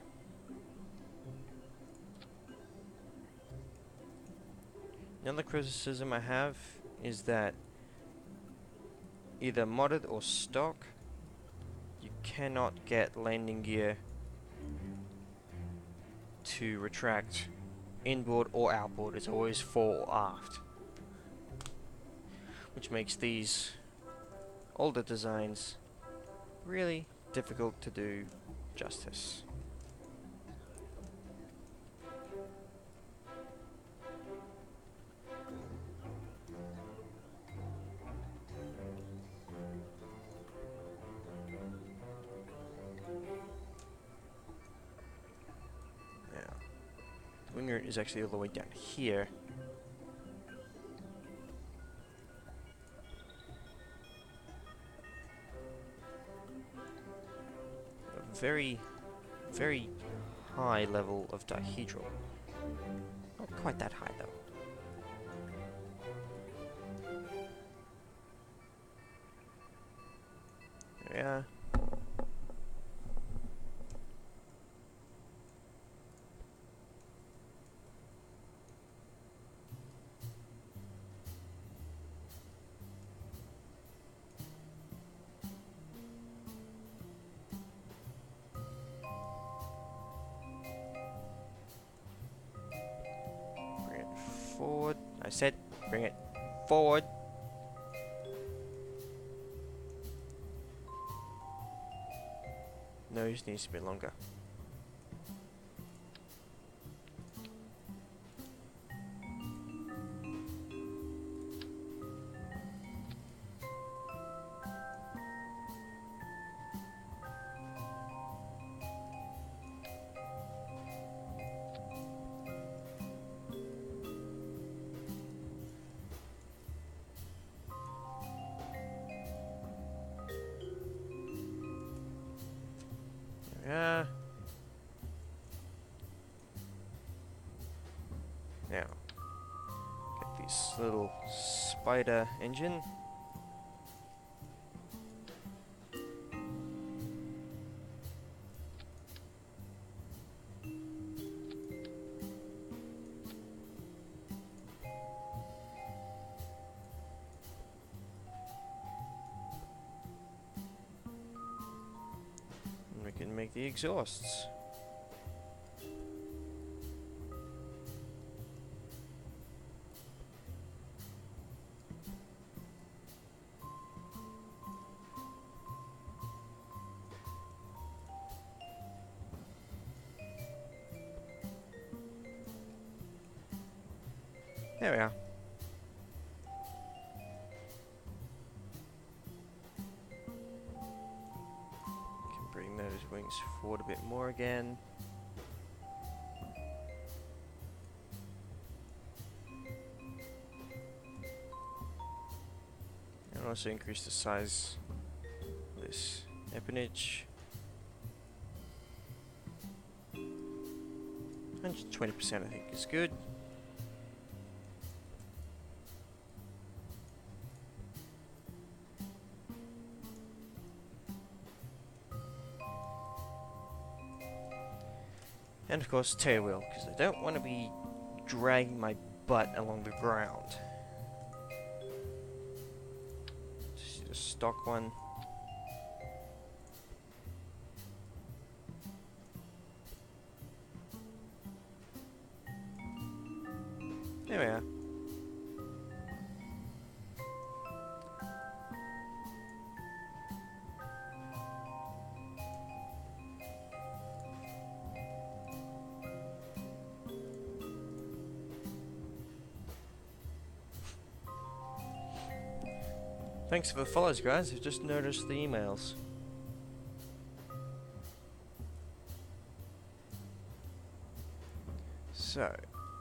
Another criticism I have is that either modded or stock, you cannot get landing gear to retract inboard or outboard. It's always fore or aft, which makes these older designs really difficult to do justice. Now, the winger is actually all the way down here. A very, very high level of dihedral. Not quite that high though. There we are. Bring it forward. I said bring it forward. Nose needs to be longer. Yeah. Now, get this little spider engine. And we can make the exhausts. There we are. Can bring those wings forward a bit more again. And also increase the size of this empennage. one hundred twenty percent I think is good. And of course tail wheel, because I don't want to be dragging my butt along the ground. Just use a stock one. There we are. Thanks for the follows, guys. I've just noticed the emails. So,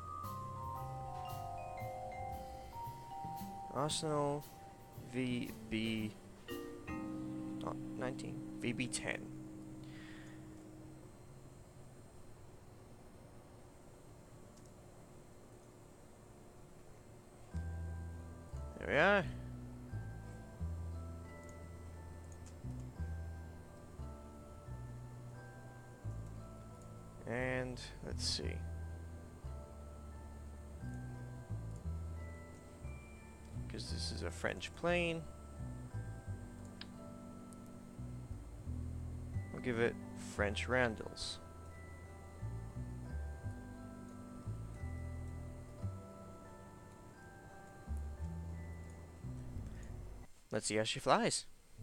Arsenal V B not nineteen V B ten. There we are. And let's see. Because this is a French plane. We'll give it French roundels. Let's see how she flies.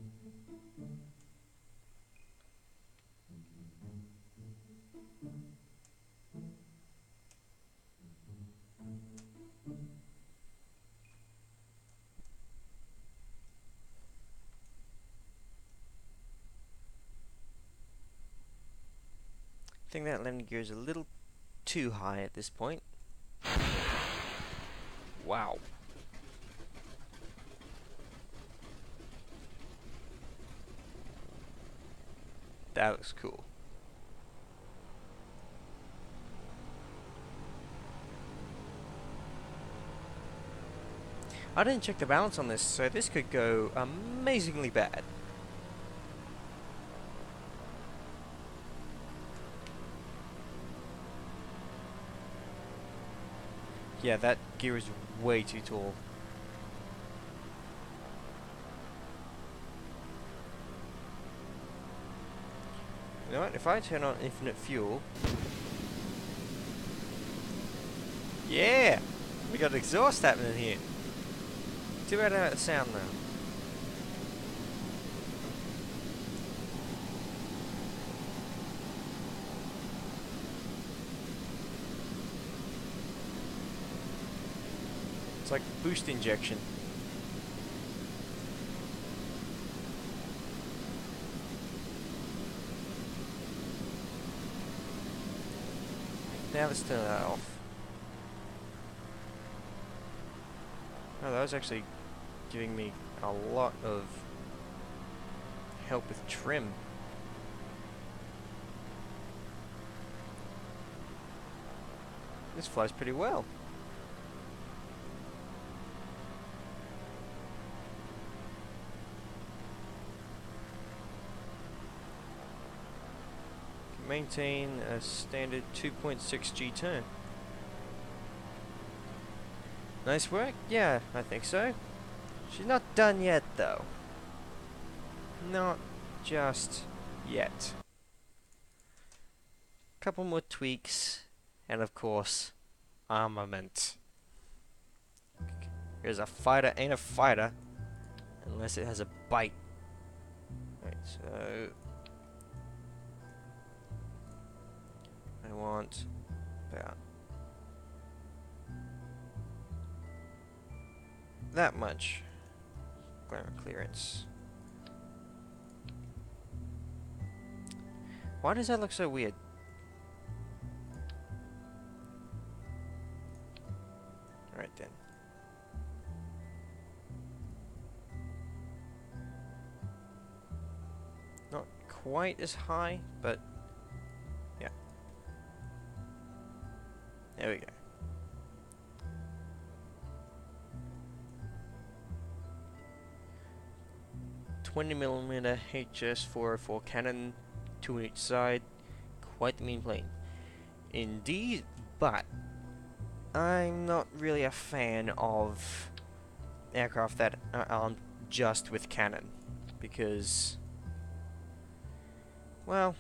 I think that landing gear is a little too high at this point. Wow. That looks cool. I didn't check the balance on this, so this could go amazingly bad. Yeah, that gear is way too tall. You know what, if I turn on infinite fuel... Yeah! We got exhaust happening here. Too bad I don't have the sound now. It's like boost injection. Now let's turn that off. Oh, that was actually giving me a lot of help with trim. This flies pretty well. Maintain a standard two point six G turn. Nice work? Yeah, I think so. She's not done yet, though. Not just yet. Couple more tweaks, and of course, armament. Here's a fighter, ain't a fighter, unless it has a bite. Right, so... I want about that much glamour clearance. Why does that look so weird? Alright then. Not quite as high, but yeah. There we go. twenty millimeter H S four oh four cannon, two on each side. Quite the mean plane. Indeed, but I'm not really a fan of aircraft that are armed just with cannon, because, well,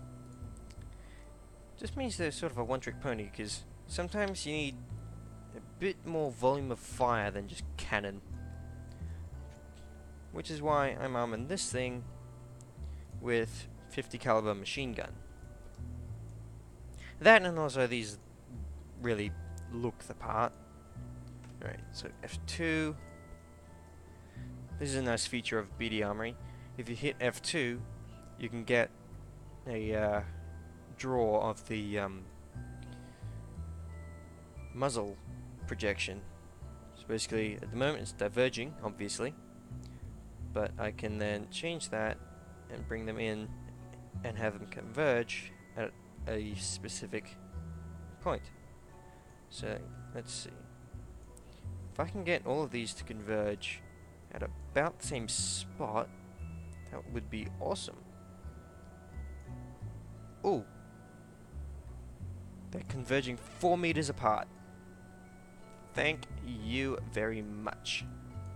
just means they're sort of a one-trick pony, because sometimes you need a bit more volume of fire than just cannon. Which is why I'm arming this thing with fifty caliber machine gun. That and also these really look the part. Alright, so F two. This is a nice feature of B D Armory. If you hit F two, you can get a uh, draw of the um, muzzle projection. So basically, at the moment it's diverging, obviously. But I can then change that and bring them in and have them converge at a specific point. So let's see. If I can get all of these to converge at about the same spot, that would be awesome. Ooh. They're converging four meters apart. Thank you very much.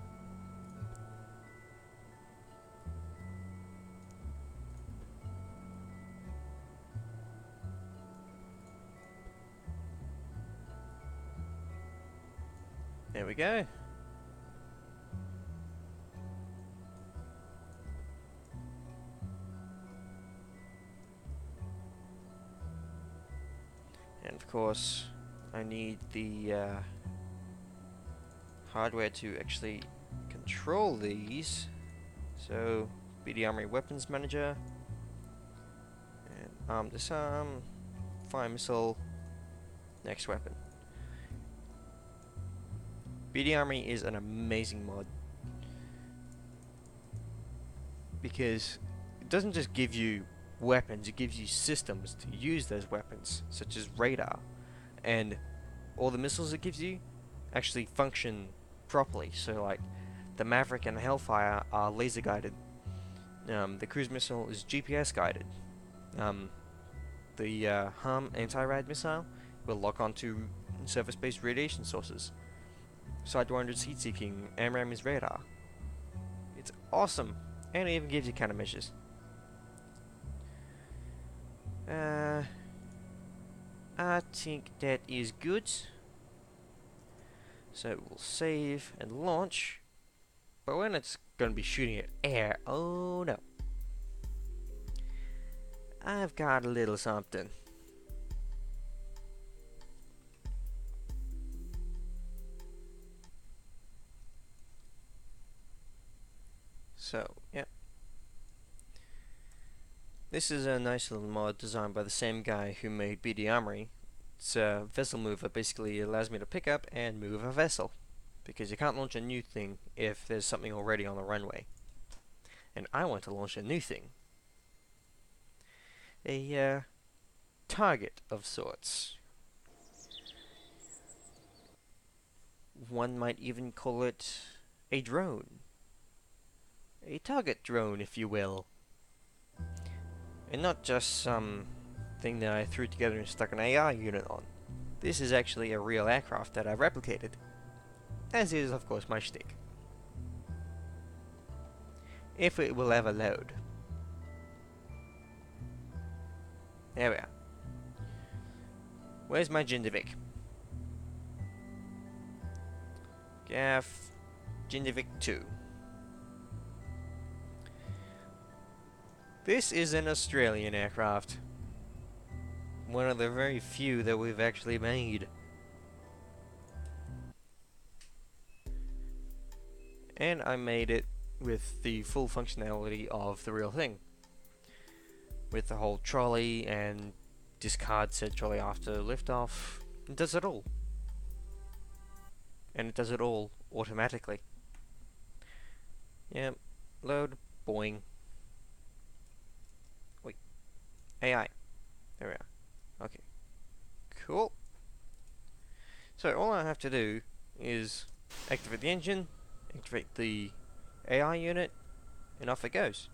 There we go. And of course, I need the uh, hardware to actually control these. So, B D Armory Weapons Manager, and Arm Disarm, Fire Missile, next weapon. B D Armory is an amazing mod because it doesn't just give you weapons, it gives you systems to use those weapons, such as radar, and all the missiles it gives you actually function properly. So like the Maverick and the Hellfire are laser guided, um, the cruise missile is G P S guided, um, the uh, HARM anti-rad missile will lock onto surface-based radiation sources. Sidewinder one hundred heat-seeking, AMRAAM is radar. It's awesome, and it even gives you countermeasures. Uh, I think that is good. So we'll save and launch, but when it's going to be shooting at air, oh no. I've got a little something. So, yeah. This is a nice little mod designed by the same guy who made B D Armory. It's a vessel mover, basically allows me to pick up and move a vessel, because you can't launch a new thing if there's something already on the runway. And I want to launch a new thing. A uh, target of sorts. One might even call it a drone. A target drone, if you will. And not just some thing that I threw together and stuck an A I unit on. This is actually a real aircraft that I've replicated. As is, of course, my shtick. If it will ever load. There we are. Where's my Jindovic? Gaff Jindovic two. This is an Australian aircraft. One of the very few that we've actually made. And I made it with the full functionality of the real thing. With the whole trolley and discard said trolley after liftoff. It does it all. And it does it all automatically. Yep. Load. Boing. Wait. A I. There we are. Okay. Cool. So all I have to do is activate the engine, activate the A I unit, and off it goes.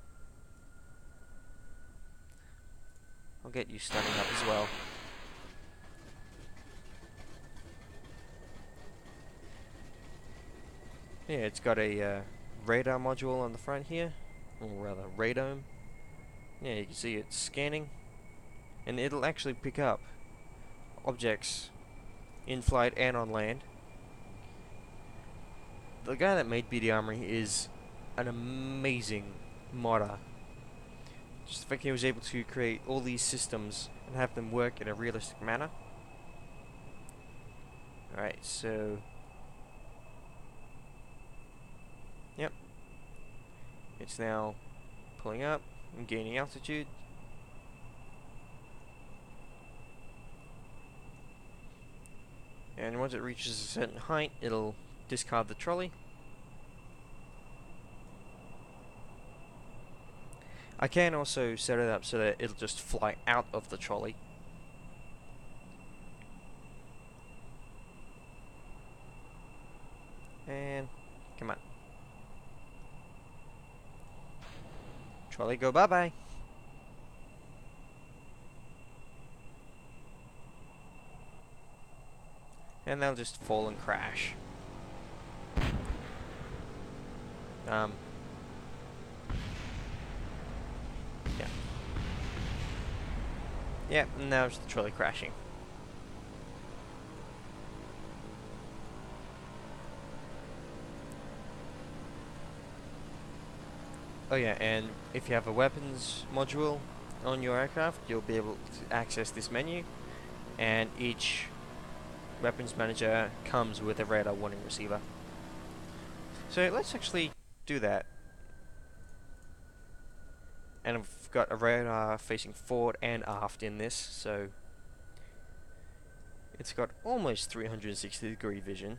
I'll get you starting up as well. Yeah, it's got a uh, radar module on the front here, or rather radome. Yeah, you can see it's scanning, and it'll actually pick up objects in flight and on land. The guy that made B D Armory is an amazing modder. Just the fact he was able to create all these systems and have them work in a realistic manner. Alright, so... Yep. It's now pulling up and gaining altitude. And once it reaches a certain height, it'll discard the trolley. I can also set it up so that it'll just fly out of the trolley. And come on. Trolley, go bye-bye. and they'll just fall and crash. Um, yeah. Yeah, and now it's the trolley crashing. Oh yeah, and if you have a weapons module on your aircraft, you'll be able to access this menu, and each weapons manager comes with a radar warning receiver. So let's actually do that. And I've got a radar facing forward and aft in this, so it's got almost three hundred sixty degree vision.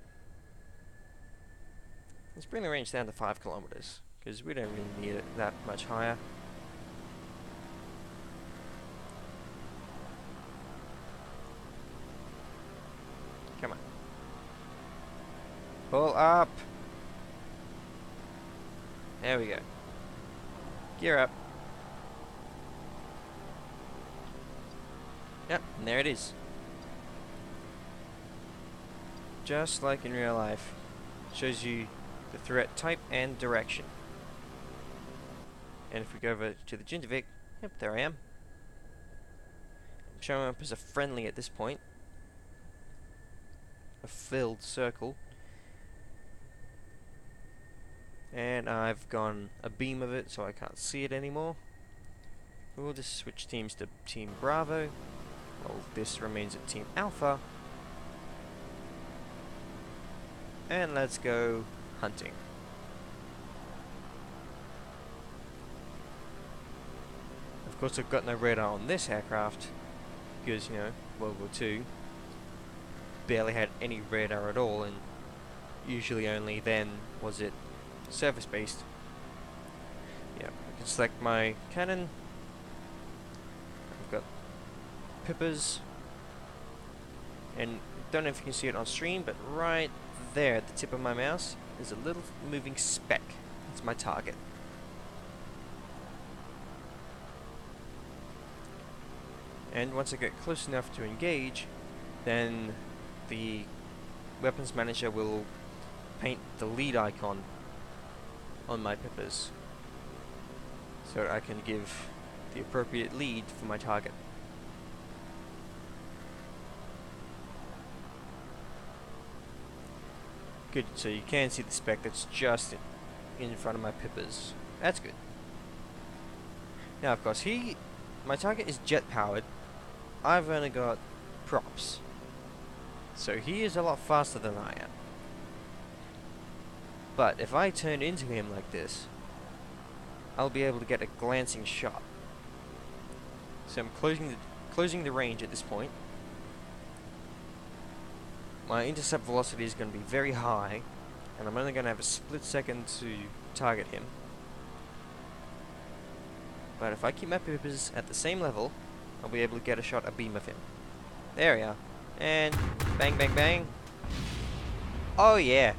Let's bring the range down to five kilometers, because we don't really need it that much higher. Come on. Pull up! There we go. Gear up. Yep, and there it is. Just like in real life. Shows you the threat type and direction. And if we go over to the Jinjivik, yep, there I am. I'm showing up as a friendly at this point. A filled circle. And I've gone a beam of it so I can't see it anymore. We'll just switch teams to Team Bravo, while this remains at Team Alpha. And let's go hunting. Of course, I've got no radar on this aircraft because, you know, World War Two barely had any radar at all, and usually only then was it surface-based. Yeah, I can select my cannon. I've got Pippers, and don't know if you can see it on stream, but right there at the tip of my mouse is a little moving speck. It's my target. And once I get close enough to engage, then the weapons manager will paint the lead icon on my Pippers, so I can give the appropriate lead for my target. Good, so you can see the speck that's just in front of my Pippers. That's good. Now, of course, he, my target is jet powered. I've only got props, so he is a lot faster than I am. But if I turn into him like this, I'll be able to get a glancing shot. So I'm closing the closing the range at this point. My intercept velocity is going to be very high, and I'm only going to have a split second to target him. But if I keep my Pippers at the same level, I'll be able to get a shot, a beam of him. There we are. And bang, bang, bang. Oh yeah.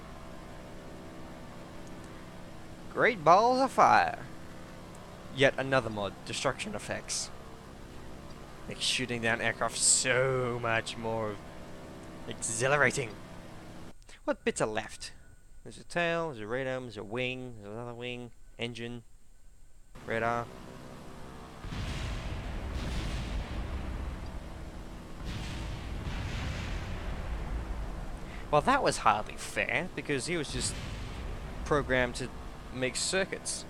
Great balls of fire. Yet another mod, destruction effects. Makes shooting down aircraft so much more exhilarating. What bits are left? There's a tail, there's a radar, there's a wing, there's another wing, engine, radar. Well, that was hardly fair, because he was just programmed to make circuits.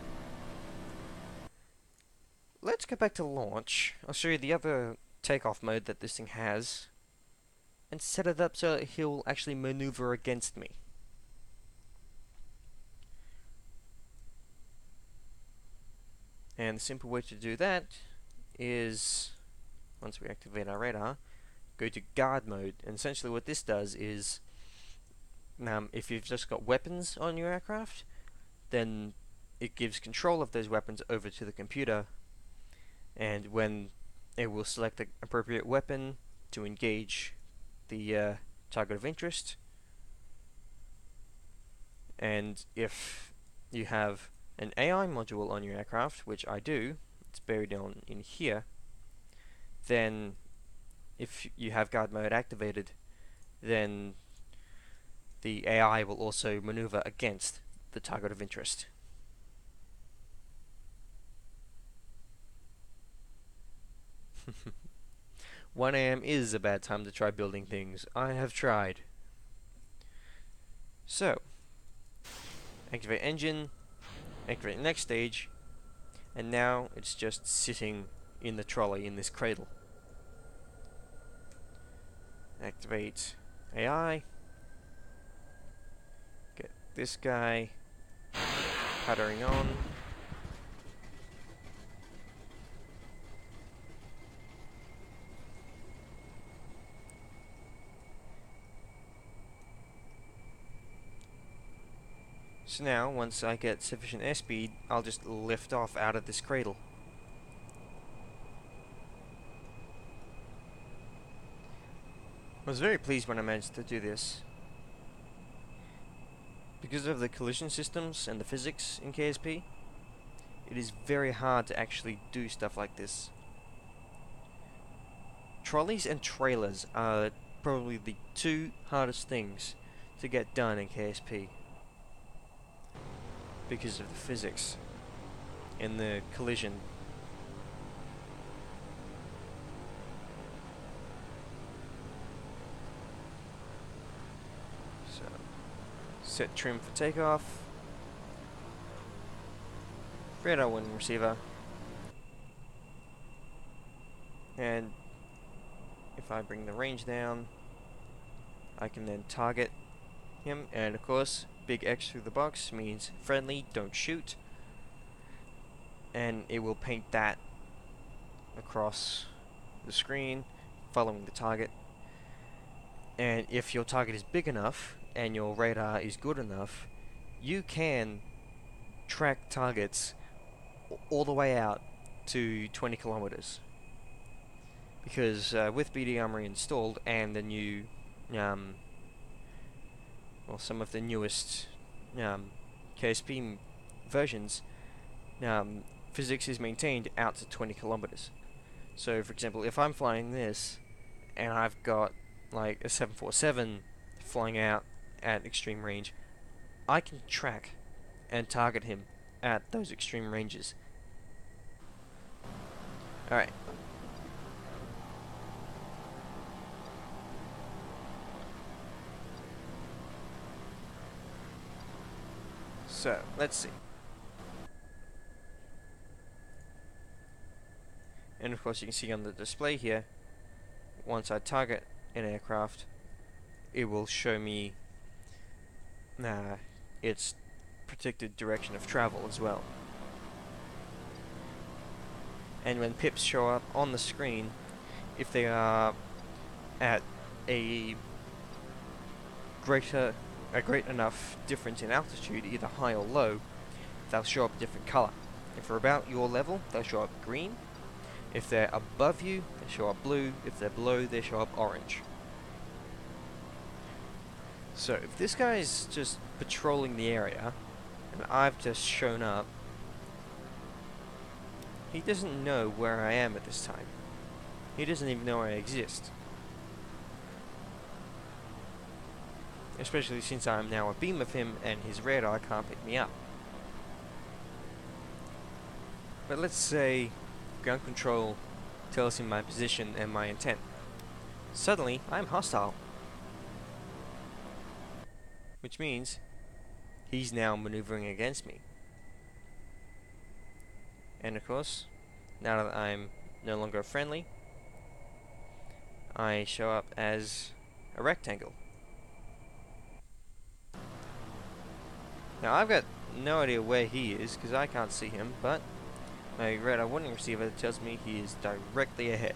Let's go back to launch. I'll show you the other takeoff mode that this thing has, and set it up so that he'll actually maneuver against me. And the simple way to do that is, once we activate our radar, go to guard mode. And essentially what this does is, um, if you've just got weapons on your aircraft, then it gives control of those weapons over to the computer, and when it will select the appropriate weapon to engage the uh, target of interest. And if you have an A I module on your aircraft, which I do, it's buried on in here, then if you have guard mode activated, then the A I will also maneuver against the target of interest. one A M is a bad time to try building things. I have tried. So, activate engine, activate next stage, and now it's just sitting in the trolley in this cradle. Activate A I, get this guy puttering on. So now, once I get sufficient airspeed, I'll just lift off out of this cradle. I was very pleased when I managed to do this. Because of the collision systems and the physics in K S P, it is very hard to actually do stuff like this. Trolleys and trailers are probably the two hardest things to get done in K S P. Because of the physics and the collision. So, set trim for takeoff. Radar one receiver. And if I bring the range down, I can then target him, and of course, big X through the box means friendly, don't shoot. And it will paint that across the screen, following the target. And if your target is big enough, and your radar is good enough, you can track targets all the way out to twenty kilometers. Because uh, with B D Armory installed, and the new um, well, some of the newest um, K S P versions, um, physics is maintained out to twenty kilometers. So, for example, if I'm flying this, and I've got like a seven forty-seven flying out at extreme range, I can track and target him at those extreme ranges. Alright. So, let's see. And of course you can see on the display here, once I target an aircraft, it will show me uh, its predicted direction of travel as well. And when pips show up on the screen, if they are at a greater a great enough difference in altitude, either high or low, they'll show up a different color. If they're about your level, they'll show up green. If they're above you, they show up blue. If they're below, they show up orange. So if this guy is just patrolling the area, and I've just shown up, he doesn't know where I am at this time. He doesn't even know I exist. Especially since I'm now a beam of him and his radar can't pick me up. But let's say ground control tells him my position and my intent. Suddenly, I'm hostile. Which means he's now maneuvering against me. And of course, now that I'm no longer friendly, I show up as a rectangle. Now I've got no idea where he is because I can't see him, but my radar warning receiver tells me he is directly ahead.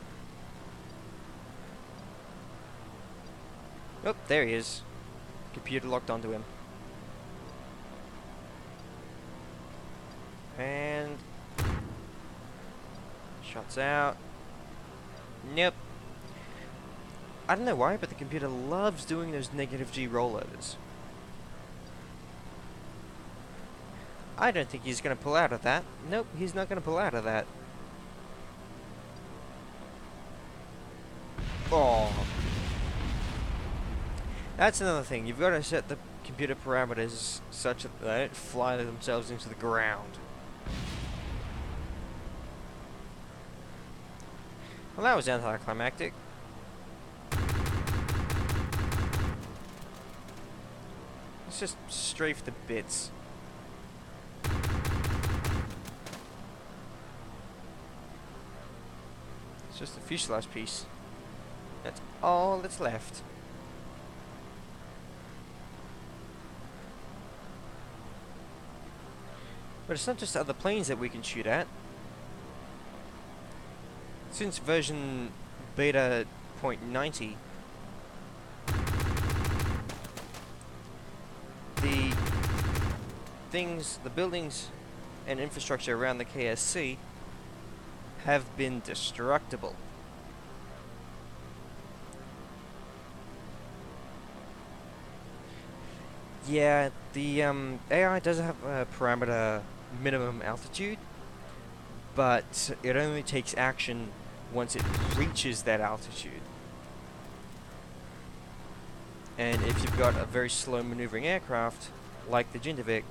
Oh, there he is. Computer locked onto him. And shots out. Nope. I don't know why, but the computer loves doing those negative G rollovers. I don't think he's going to pull out of that. Nope, he's not going to pull out of that. Oh. That's another thing. You've got to set the computer parameters such that they don't fly themselves into the ground. Well, that was anticlimactic. Let's just strafe the bits. It's just a fuselage piece. That's all that's left. But it's not just other planes that we can shoot at. Since version beta point ninety, the things, the buildings and infrastructure around the K S C have been destructible. Yeah, the um, A I does have a parameter minimum altitude, but it only takes action once it reaches that altitude. And if you've got a very slow maneuvering aircraft, like the Jindavic,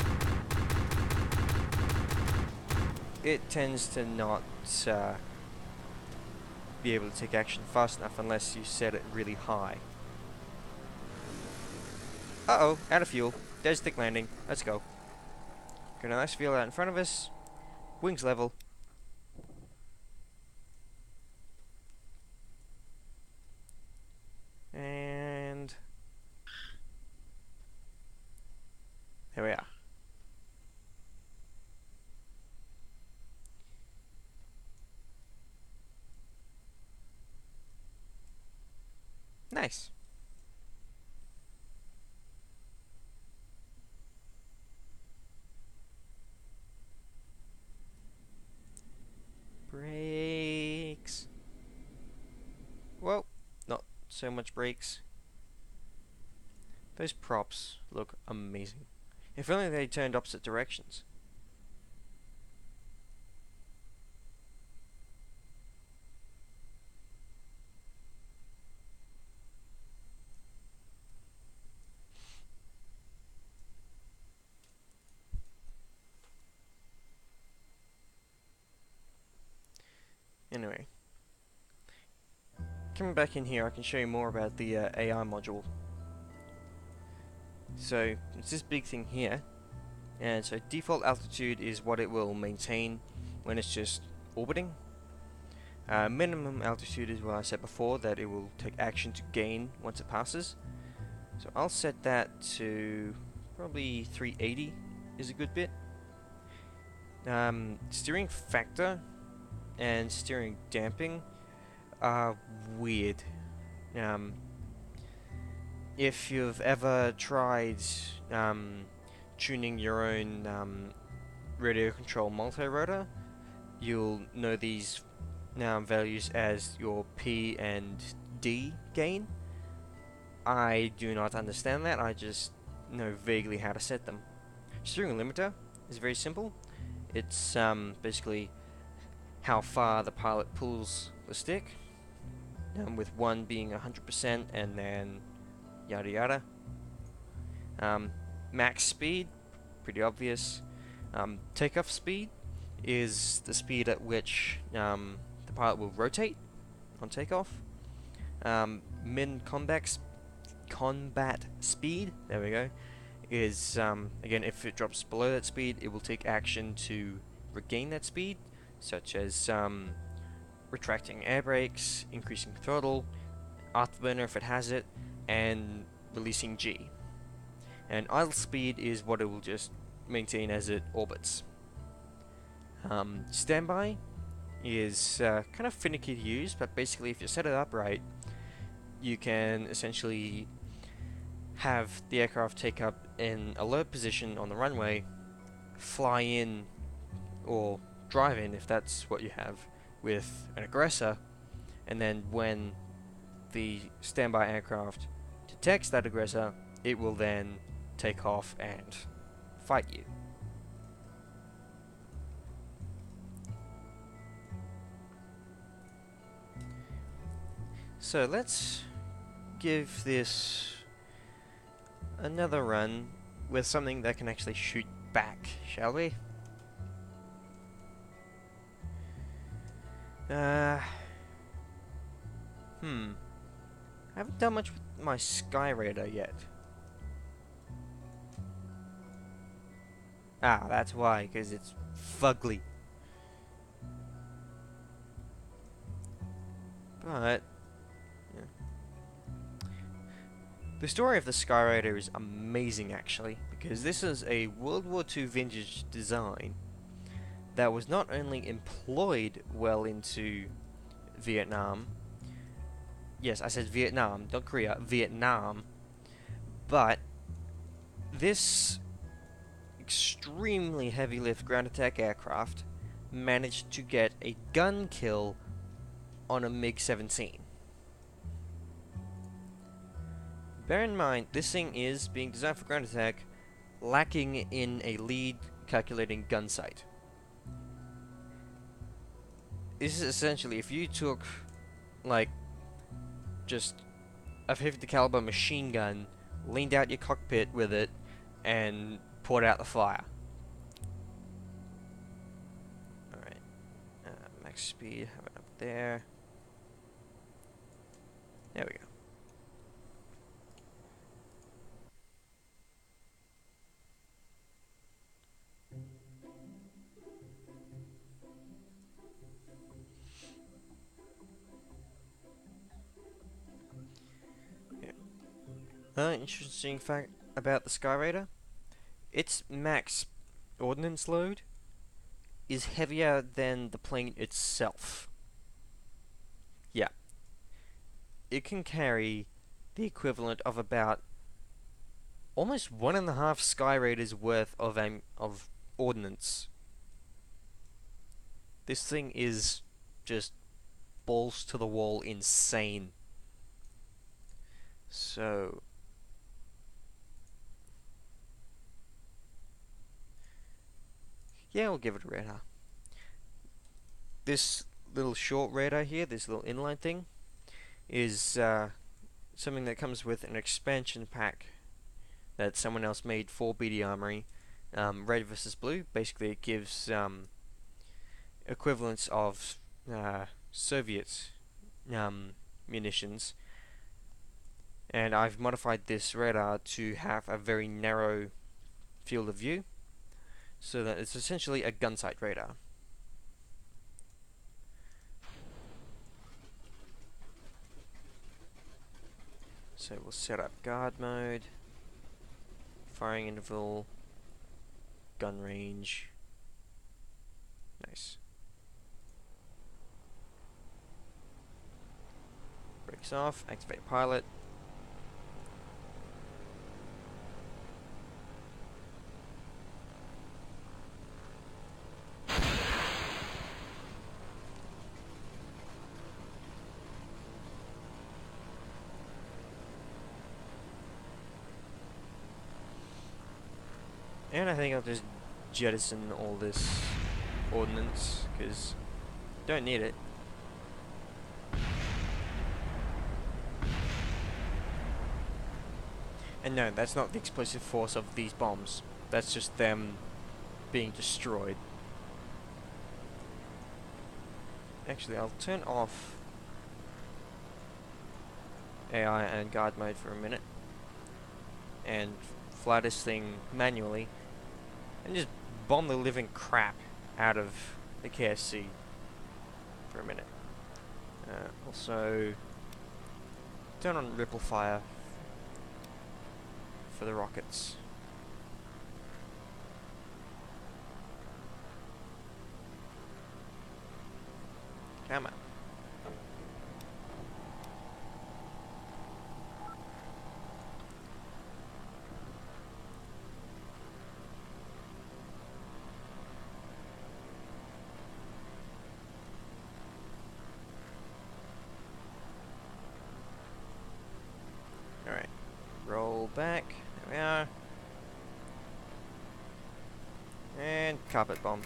it tends to not uh, be able to take action fast enough unless you set it really high. Uh-oh, out of fuel. There's stick landing. Let's go. Got a nice field out in front of us. Wings level. And there we are. Nice. Brakes. Whoa, not so much brakes. Those props look amazing. If only they turned opposite directions. Anyway, coming back in here, I can show you more about the uh, A I module. So, it's this big thing here, and so default altitude is what it will maintain when it's just orbiting. Uh, minimum altitude is what I said before, that it will take action to gain once it passes. So I'll set that to probably three eighty is a good bit. Um, steering factor and steering damping are weird. Um, if you've ever tried um, tuning your own um, radio control multi-rotor, you'll know these um, values as your P and D gain. I do not understand that, I just know vaguely how to set them. Steering limiter is very simple. It's um, basically how far the pilot pulls the stick, um, with one being one hundred percent and then yada yada. Um, max speed, pretty obvious. Um, takeoff speed is the speed at which um, the pilot will rotate on takeoff. Um, min combat, combat speed, there we go, is, um, again, if it drops below that speed, it will take action to regain that speed, such as um, retracting air brakes, increasing throttle, afterburner if it has it, and releasing G. And idle speed is what it will just maintain as it orbits. Um, standby is uh, kind of finicky to use, but basically if you set it up right, you can essentially have the aircraft take up an alert position on the runway, fly in, or drive in if that's what you have, with an aggressor, and then when the standby aircraft detects that aggressor, it will then take off and fight you. So let's give this another run with something that can actually shoot back, shall we? Uh, hmm. I haven't done much with my Sky Raider yet. Ah, that's why, because it's fugly. But yeah. The story of the Sky Raider is amazing, actually, because this is a World War Two vintage design that was not only employed well into Vietnam. Yes, I said Vietnam, not Korea, Vietnam. But this extremely heavy lift ground attack aircraft managed to get a gun kill on a MiG seventeen. Bear in mind, this thing is being designed for ground attack, lacking in a lead calculating gun sight. This is essentially if you took, like, just a fifty caliber machine gun, leaned out your cockpit with it, and poured out the fire. Alright, uh, max speed, have it up there. There we go. Yeah. Another interesting fact about the Sky Raider, its max ordnance load is heavier than the plane itself. Yeah. It can carry the equivalent of about almost one and a half Sky Raiders worth of um, of ordnance. This thing is just balls to the wall insane. So yeah, we'll give it a radar. This little short radar here, this little inline thing, is uh, something that comes with an expansion pack that someone else made for B D Armory. Um, red versus blue. Basically, it gives um, equivalents of uh, Soviet um, munitions, and I've modified this radar to have a very narrow field of view, so that it's essentially a gun sight radar. So we'll set up guard mode, firing interval, gun range. Nice. Brakes off, activate pilot. And I think I'll just jettison all this ordnance, because don't need it. And no, that's not the explosive force of these bombs. That's just them being destroyed. Actually, I'll turn off A I and guard mode for a minute and fly this thing manually and just bomb the living crap out of the K S C for a minute. Uh, also, turn on ripple fire for the rockets. Come on. Alright. Roll back. There we are. And carpet bomb.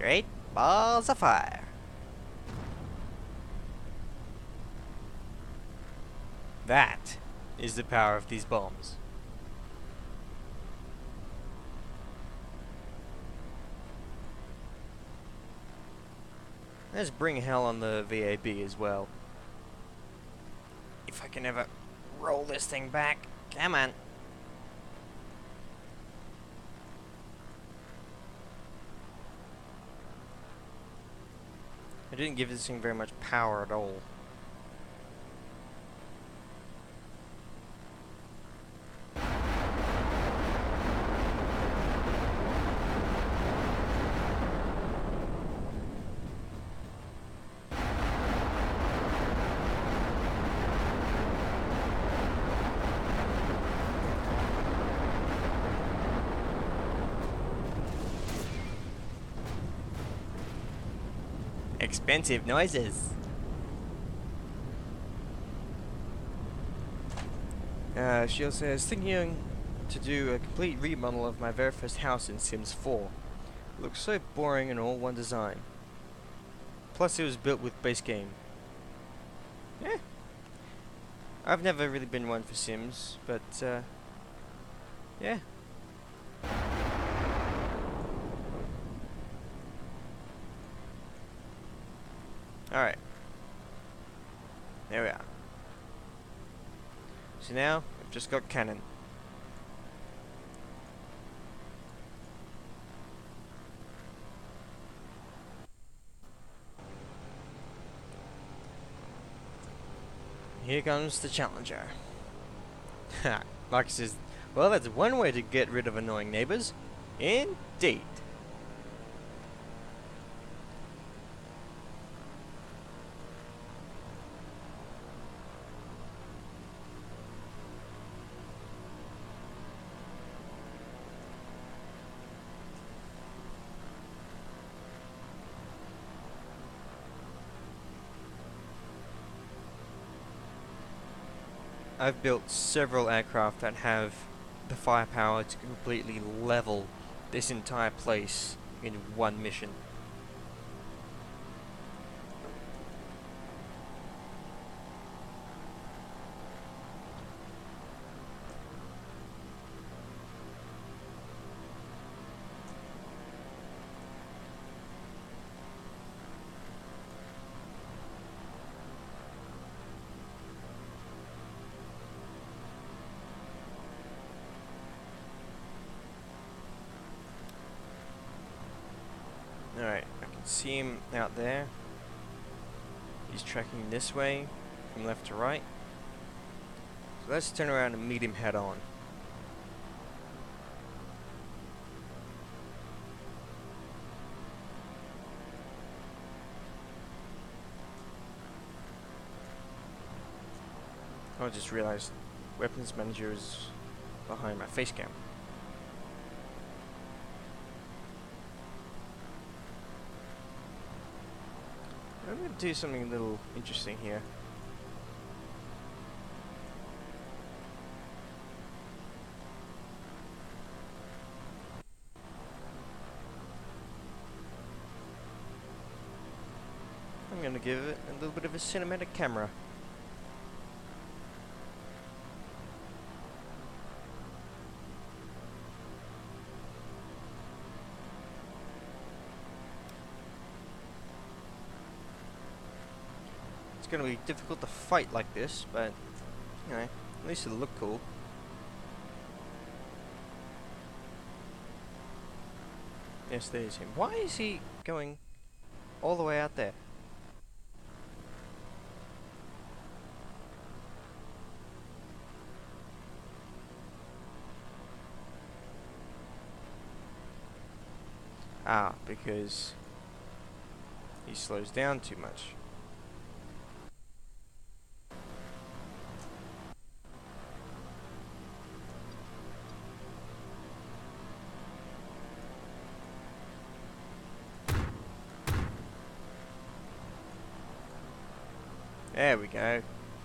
Great balls of fire. That is the power of these bombs. Let's bring hell on the V A B as well. If I can ever roll this thing back. Come on. I didn't give this thing very much power at all. Expensive noises. Uh, she also says, thinking to do a complete remodel of my very first house in Sims four. It looks so boring and all one design. Plus it was built with base game. Yeah. I've never really been one for Sims, but uh, yeah. Alright. There we are. So now, I've just got cannon. Here comes the Challenger. Ha! Marcus says, well, that's one way to get rid of annoying neighbors. Indeed. I've built several aircraft that have the firepower to completely level this entire place in one mission. Alright, I can see him out there. He's tracking this way, from left to right. So let's turn around and meet him head on. I just realized weapons manager is behind my face cam. I'm going to do something a little interesting here. I'm going to give it a little bit of a cinematic camera. It's going to be difficult to fight like this, but, you know, at least it'll look cool. Yes, there's him. Why is he going all the way out there? Ah, because he slows down too much. There we go.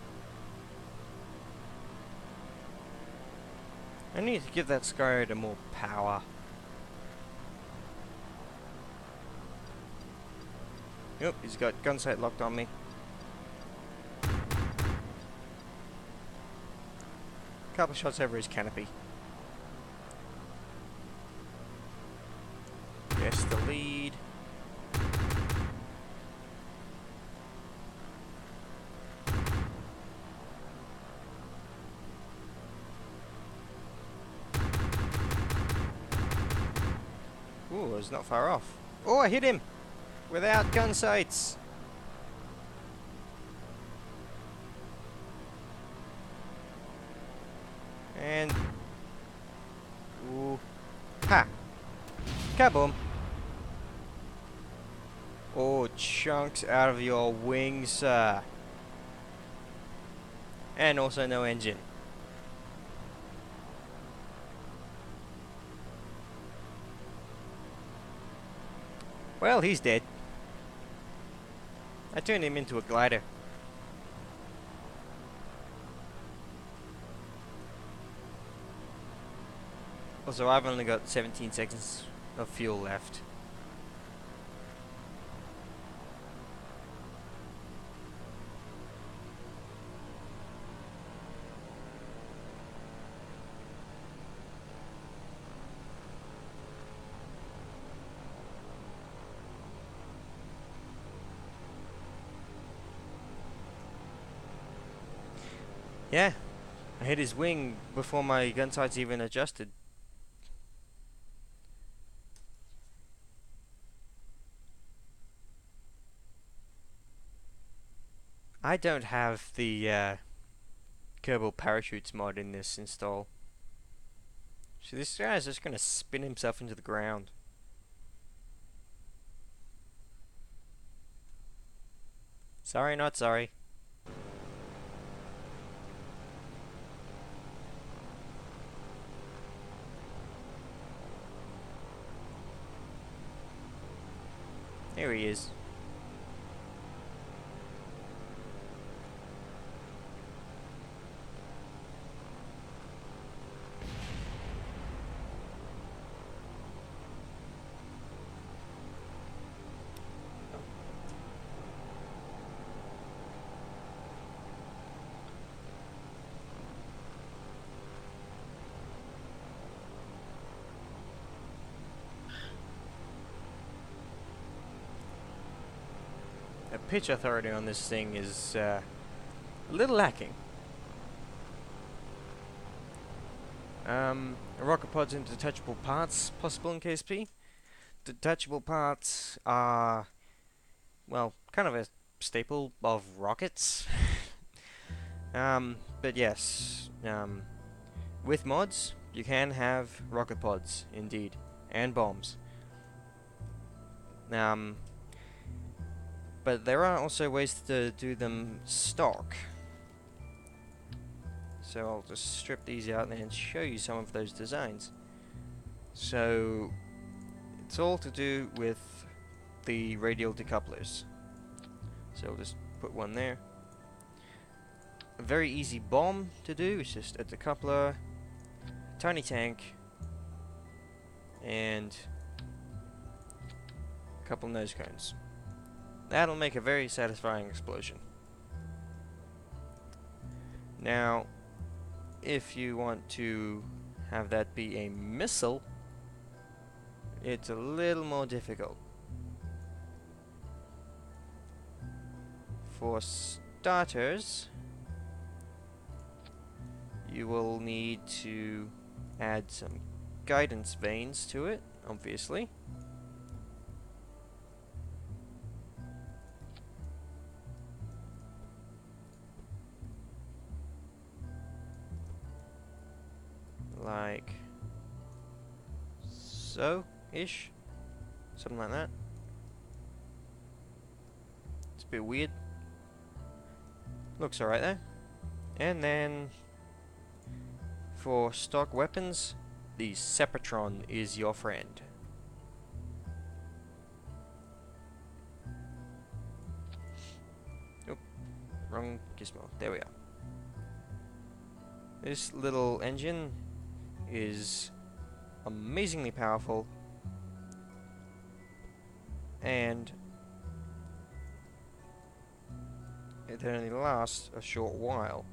I need to give that Skyrider more power. Yep, he's got gun sight locked on me. Couple shots over his canopy. Yes, the lead. Ooh, it's not far off. Oh, I hit him! Without gun sights! And... Ooh. Ha! Kaboom! Oh, chunks out of your wings, sir. And also no engine. Well, he's dead. I turned him into a glider. Also, I've only got seventeen seconds of fuel left. Yeah, I hit his wing before my gun sights even adjusted. I don't have the uh, Kerbal Parachutes mod in this install. So this guy is just going to spin himself into the ground. Sorry, not sorry. There he is. The pitch authority on this thing is uh, a little lacking. Um, rocket pods and detachable parts possible in K S P. Detachable parts are, well, kind of a staple of rockets. um, but yes, um, with mods, you can have rocket pods, indeed, and bombs. Um, but there are also ways to do them stock. So I'll just strip these out and show you some of those designs. So it's all to do with the radial decouplers. So I'll just put one there. A very easy bomb to do is just a decoupler, tiny tank, and a couple nose cones. That'll make a very satisfying explosion. Now, if you want to have that be a missile, it's a little more difficult. For starters, you will need to add some guidance vanes to it, obviously. Like so-ish. Something like that. It's a bit weird. Looks alright there. And then for stock weapons, the Sepratron is your friend. Oop, wrong gizmo. There we are. This little engine is amazingly powerful and it only lasts a short while.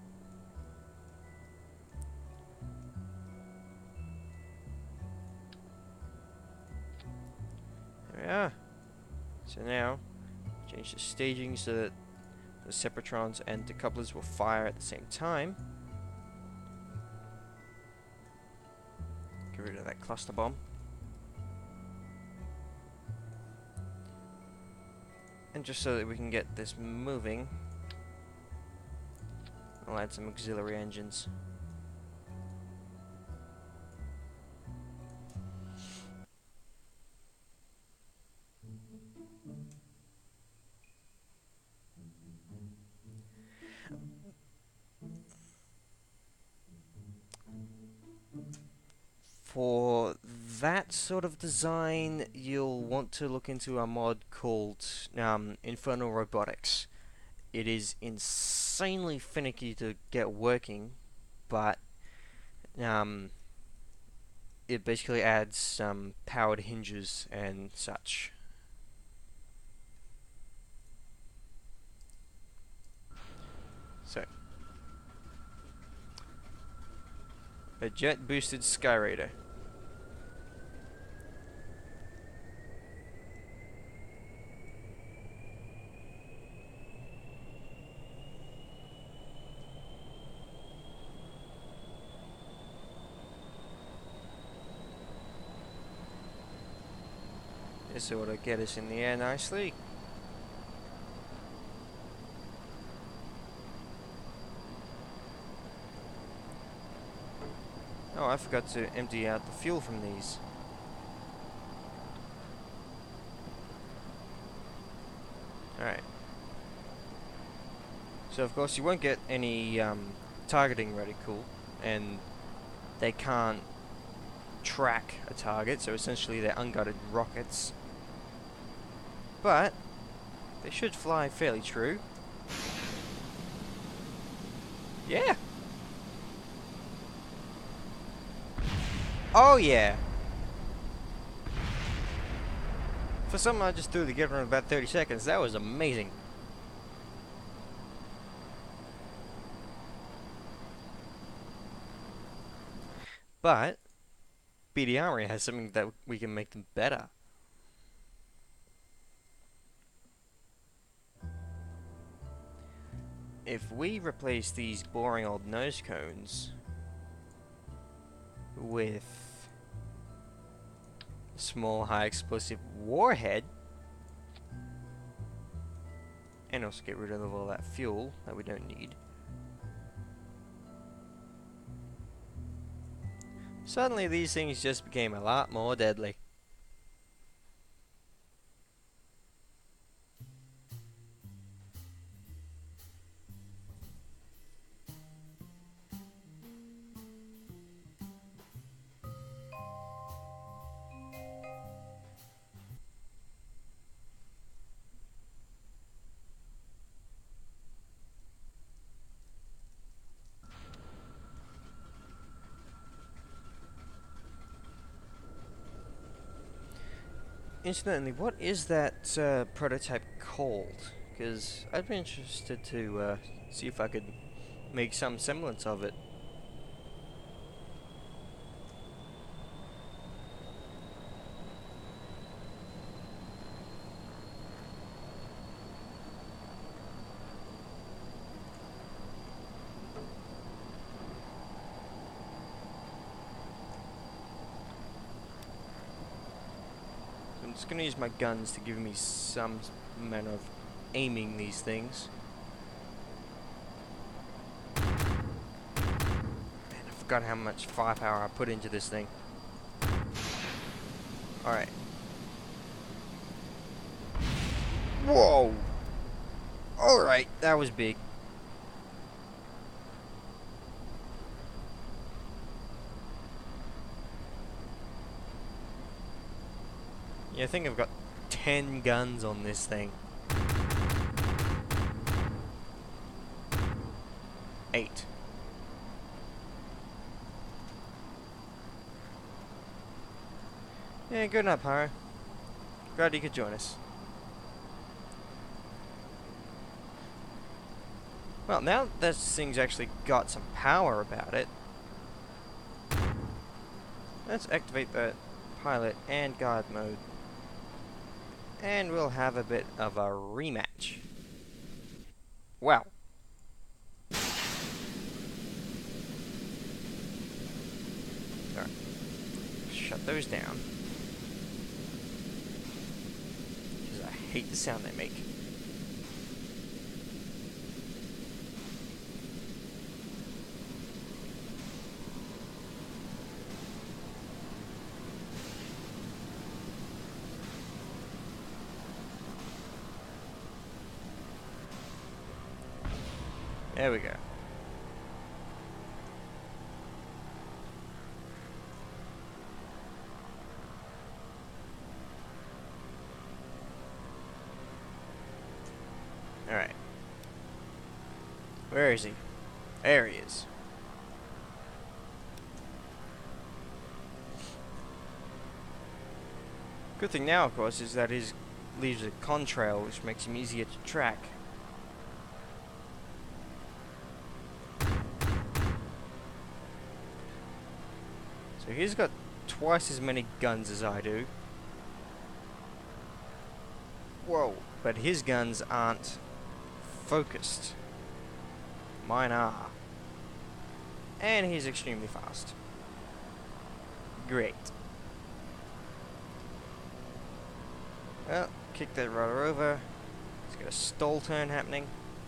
There we are. So now, change the staging so that the Separatrons and decouplers will fire at the same time. Get rid of that cluster bomb. And just so that we can get this moving, I'll add some auxiliary engines. For that sort of design, you'll want to look into a mod called um, Infernal Robotics. It is insanely finicky to get working, but um, it basically adds some powered hinges and such. So, a jet-boosted Skyraider. This ought to get us in the air nicely. Oh, I forgot to empty out the fuel from these. Alright. So of course you won't get any um, targeting reticle, and they can't track a target, so essentially they're unguided rockets. But they should fly fairly true. Yeah. Oh yeah. For something I just threw together in about thirty seconds, that was amazing. But B D Armory has something that we can make them better. If we replace these boring old nose cones with a small high explosive warhead, and also get rid of all that fuel that we don't need, suddenly these things just became a lot more deadly. Incidentally, what is that uh, prototype called? Because I'd be interested to uh, see if I could make some semblance of it. I'm just going to use my guns to give me some manner of aiming these things. Man, I forgot how much firepower I put into this thing. Alright. Whoa! Alright, that was big. Yeah, I think I've got ten guns on this thing. Eight. Yeah, good enough, Pyro. Glad you could join us. Well, now that this thing's actually got some power about it, let's activate the pilot and guard mode. And we'll have a bit of a rematch. Wow. Alright. Shut those down. Because I hate the sound they make. There we go. Alright. Where is he? There he is. Good thing now, of course, is that he leaves a contrail, which makes him easier to track. So he's got twice as many guns as I do. Whoa. But his guns aren't focused. Mine are. And he's extremely fast. Great. Well, kick that rudder over. He's got a stall turn happening.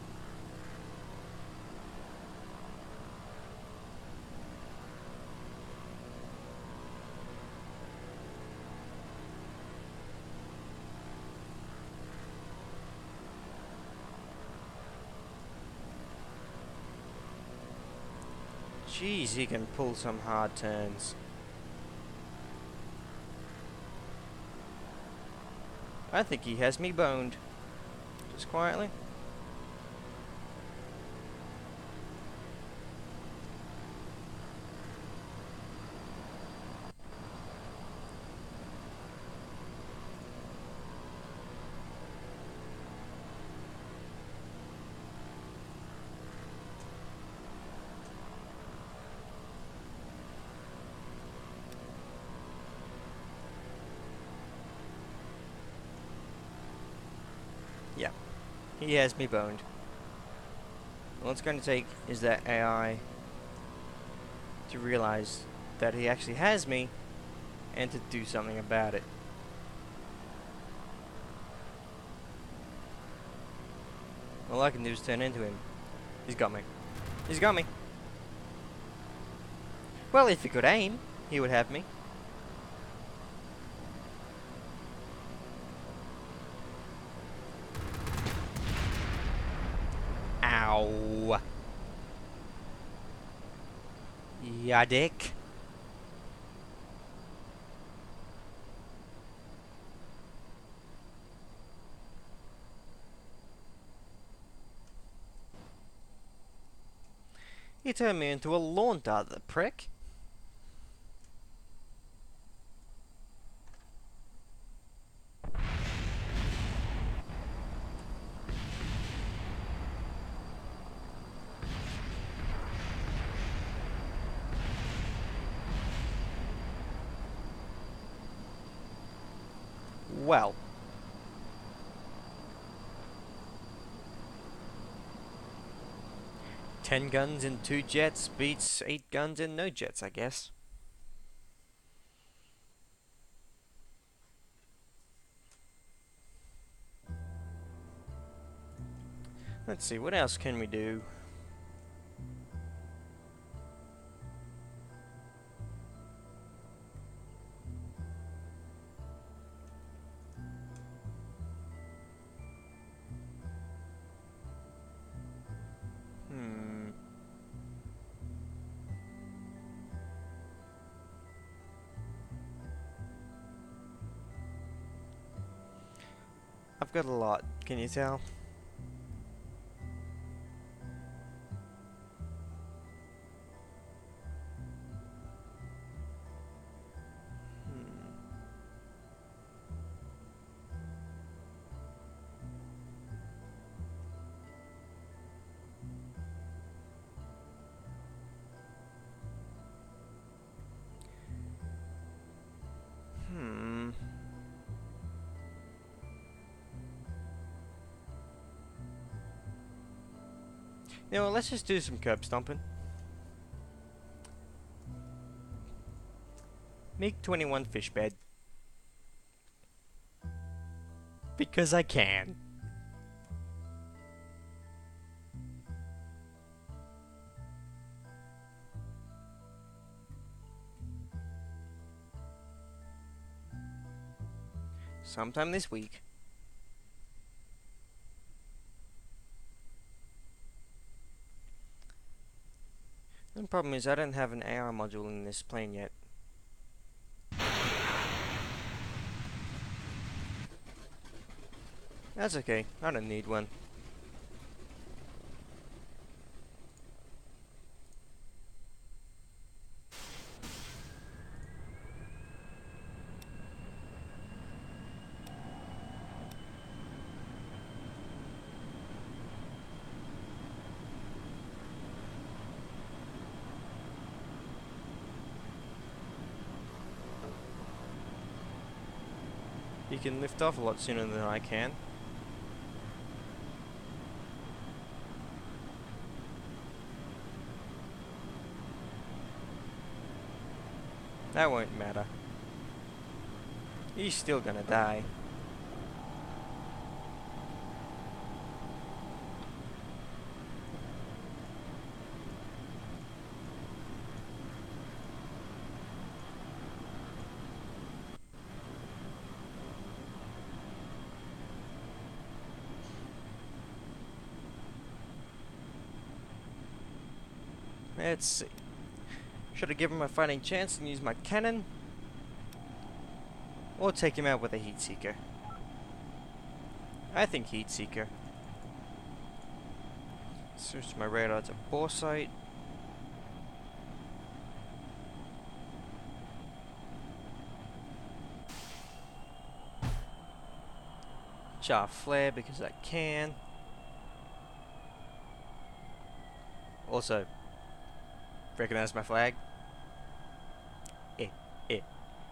Jeez, he can pull some hard turns. I think he has me boned. Just quietly. Yeah, he has me boned. All it's going to take is that A I to realize that he actually has me and to do something about it. All I can do is turn into him. He's got me. He's got me. Well, if he could aim, he would have me. Ow. Ya dick. He turned me into a lawn dart, the prick. Well. Ten guns and two jets beats eight guns and no jets, I guess. Let's see, what else can we do? Hmm. I've got a lot, can you tell? You know what, let's just do some curb stomping. MiG twenty-one fish bed. Because I can. Sometime this week. The problem is I don't have an A R module in this plane yet. That's okay, I don't need one. You can lift off a lot sooner than I can. That won't matter. He's still gonna die. Let's see. Should I give him a fighting chance and use my cannon? Or take him out with a heat seeker? I think heat seeker. Switch my radar to boresight. Char flare because I can. Also, recognize my flag? Eh, eh.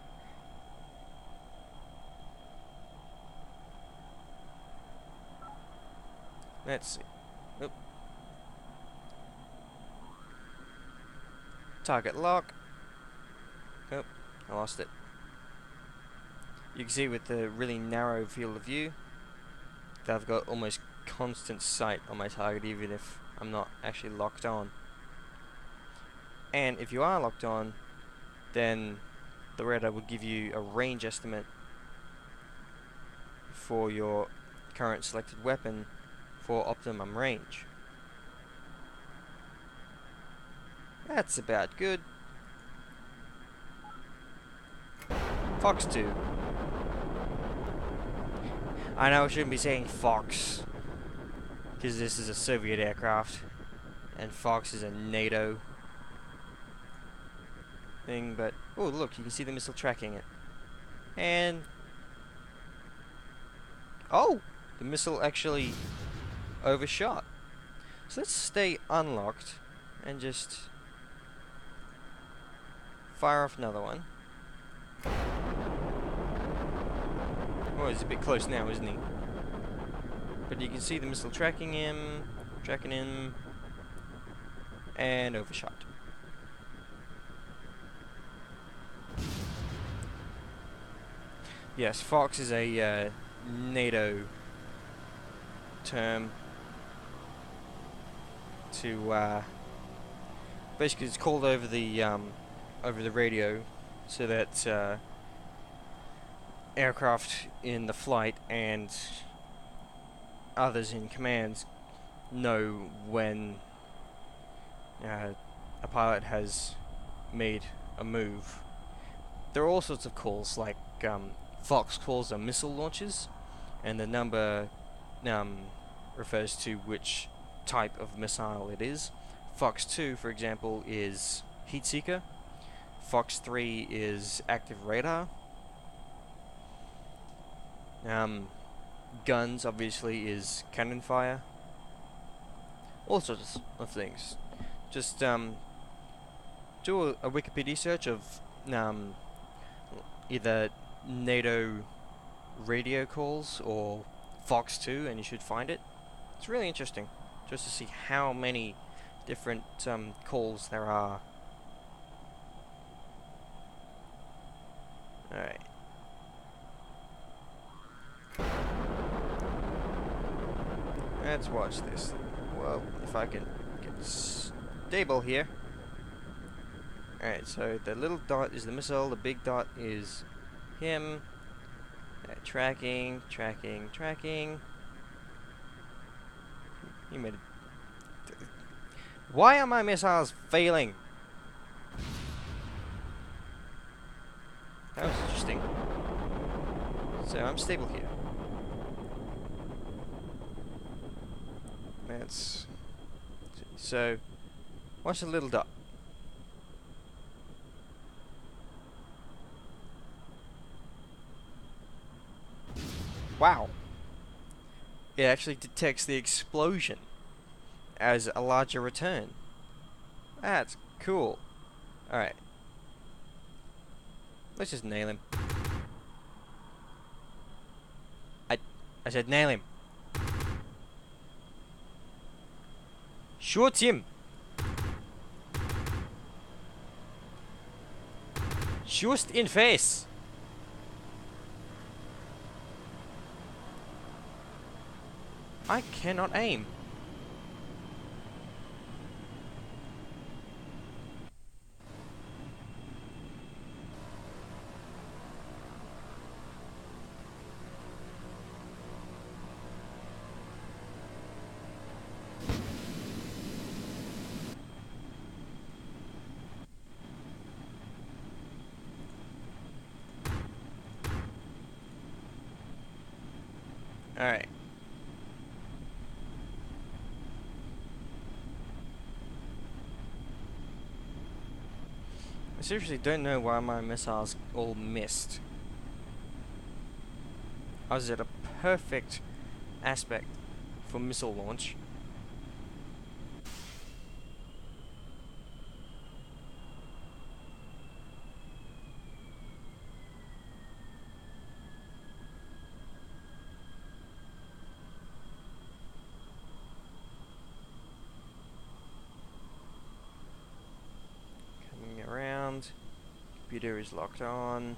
Let's see. Oop. Target lock. Oh, I lost it. You can see with the really narrow field of view that I've got almost constant sight on my target even if I'm not actually locked on. And if you are locked on, then the radar will give you a range estimate for your current selected weapon for optimum range. That's about good. Fox two. I know I shouldn't be saying Fox, because this is a Soviet aircraft, and Fox is a NATO thing, but oh look, you can see the missile tracking it. And oh, the missile actually overshot. So let's stay unlocked and just fire off another one. Oh, he's a bit close now, isn't he? But you can see the missile tracking him, tracking him, and overshot. Yes, Fox is a uh, NATO term to uh, basically it's called over the um, over the radio so that uh, aircraft in the flight and others in commands know when uh, a pilot has made a move. There are all sorts of calls, like um, Fox calls are missile launches, and the number um, refers to which type of missile it is. Fox two, for example, is heat seeker. Fox three is active radar. Um, guns, obviously, is cannon fire. All sorts of things. Just um, do a, a Wikipedia search of um, either NATO radio calls or Fox two and you should find it. It's really interesting. just to see how many different um, calls there are. Alright. Let's watch this. Well, if I can get stable here. Alright, so the little dot is the missile, the big dot is him. Uh, tracking, tracking, tracking. He made it. Why are my missiles failing? That was interesting. So I'm stable here. That's so. What's the little dot? Wow. It actually detects the explosion as a larger return. That's cool. Alright. Let's just nail him. I I said nail him. Shoot him. Just in face. I cannot aim. Alright. I seriously don't know why my missiles all missed. I was at a perfect aspect for missile launch. Coming around. Computer is locked on.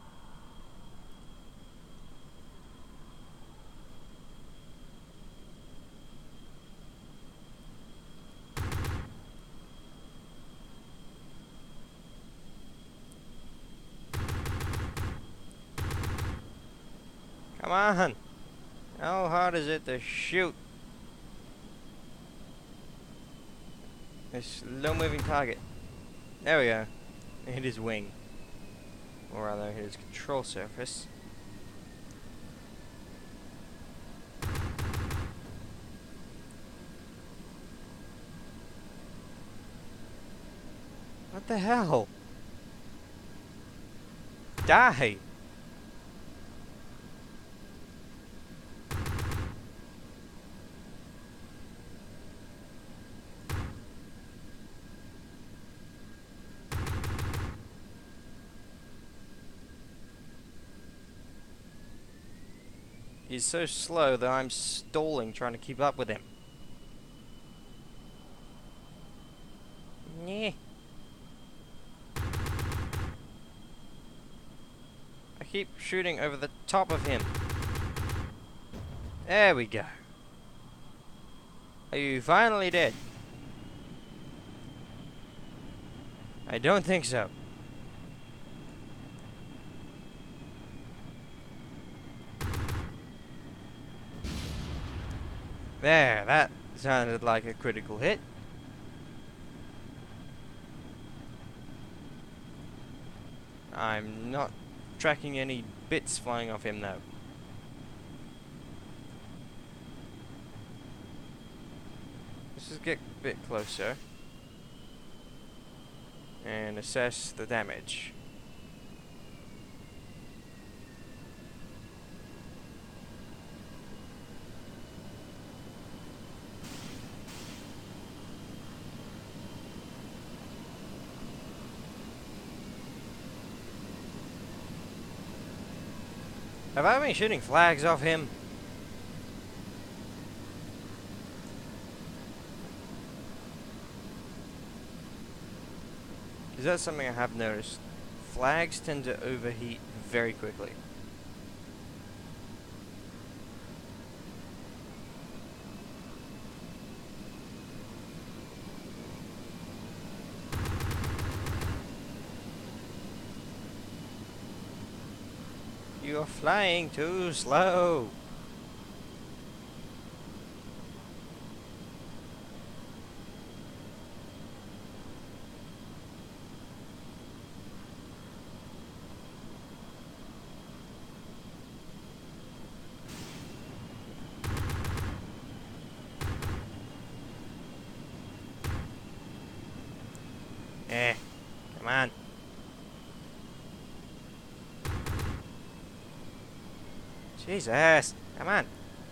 Come on! How hard is it to shoot? A slow moving target. There we go. Hit his wing. Or rather, hit his control surface. What the hell? Die! He's so slow that I'm stalling trying to keep up with him. Nyeh. I keep shooting over the top of him. There we go. Are you finally dead? I don't think so. There, that sounded like a critical hit. I'm not tracking any bits flying off him though. Let's just get a bit closer and assess the damage. Have I been shooting flags off him? Because that's something I have noticed. Flags tend to overheat very quickly. You're flying too slow. Eh, come on. Jesus, come on.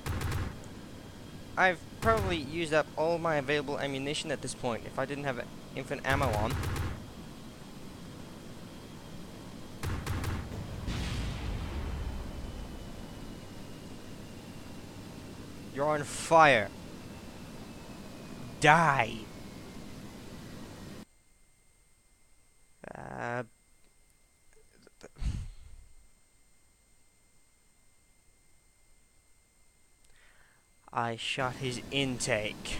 I've probably used up all my available ammunition at this point if I didn't have infinite ammo on. You're on fire. Die. Uh, I shot his intake.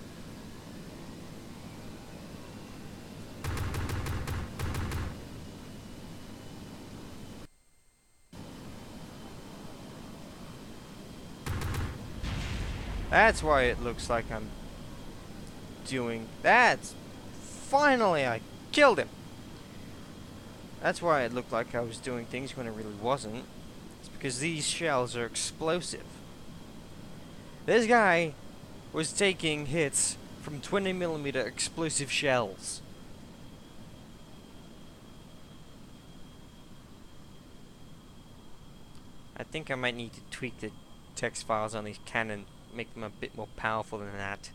That's why it looks like I'm doing that. Finally, I killed him. That's why it looked like I was doing things when it really wasn't. It's because these shells are explosive. This guy was taking hits from twenty millimeter explosive shells. I think I might need to tweak the text files on these cannon, make them a bit more powerful than that.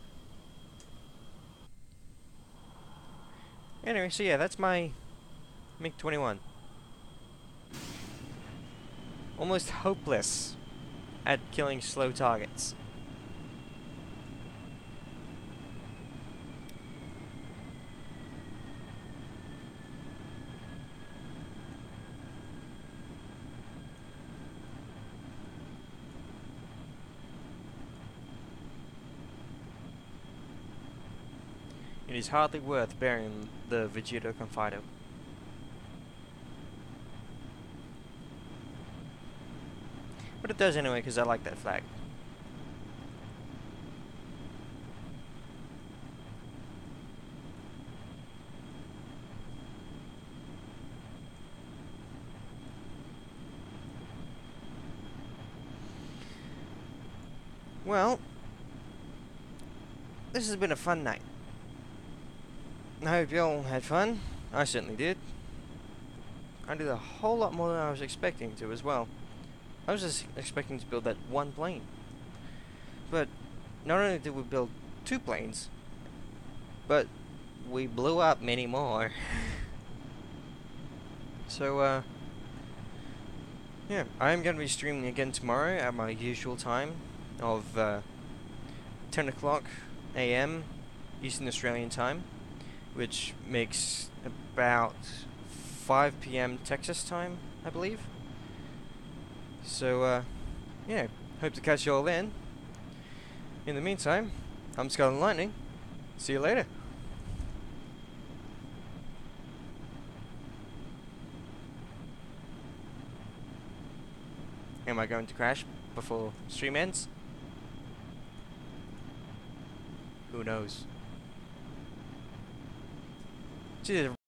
Anyway, so yeah, that's my MiG twenty-one. Almost hopeless at killing slow targets. It is hardly worth burying the Vegito Confido. But it does anyway, because I like that flag. Well, this has been a fun night. I hope you all had fun. I certainly did. I did a whole lot more than I was expecting to as well. I was just expecting to build that one plane. But not only did we build two planes, but we blew up many more. So, uh, yeah, I'm going to be streaming again tomorrow at my usual time of uh, ten o'clock A M Eastern Australian time, which makes about five P M Texas time, I believe. So, uh, yeah, hope to catch you all then. In the meantime, I'm Scarlet Lightning. See you later. Am I going to crash before stream ends? Who knows? See you.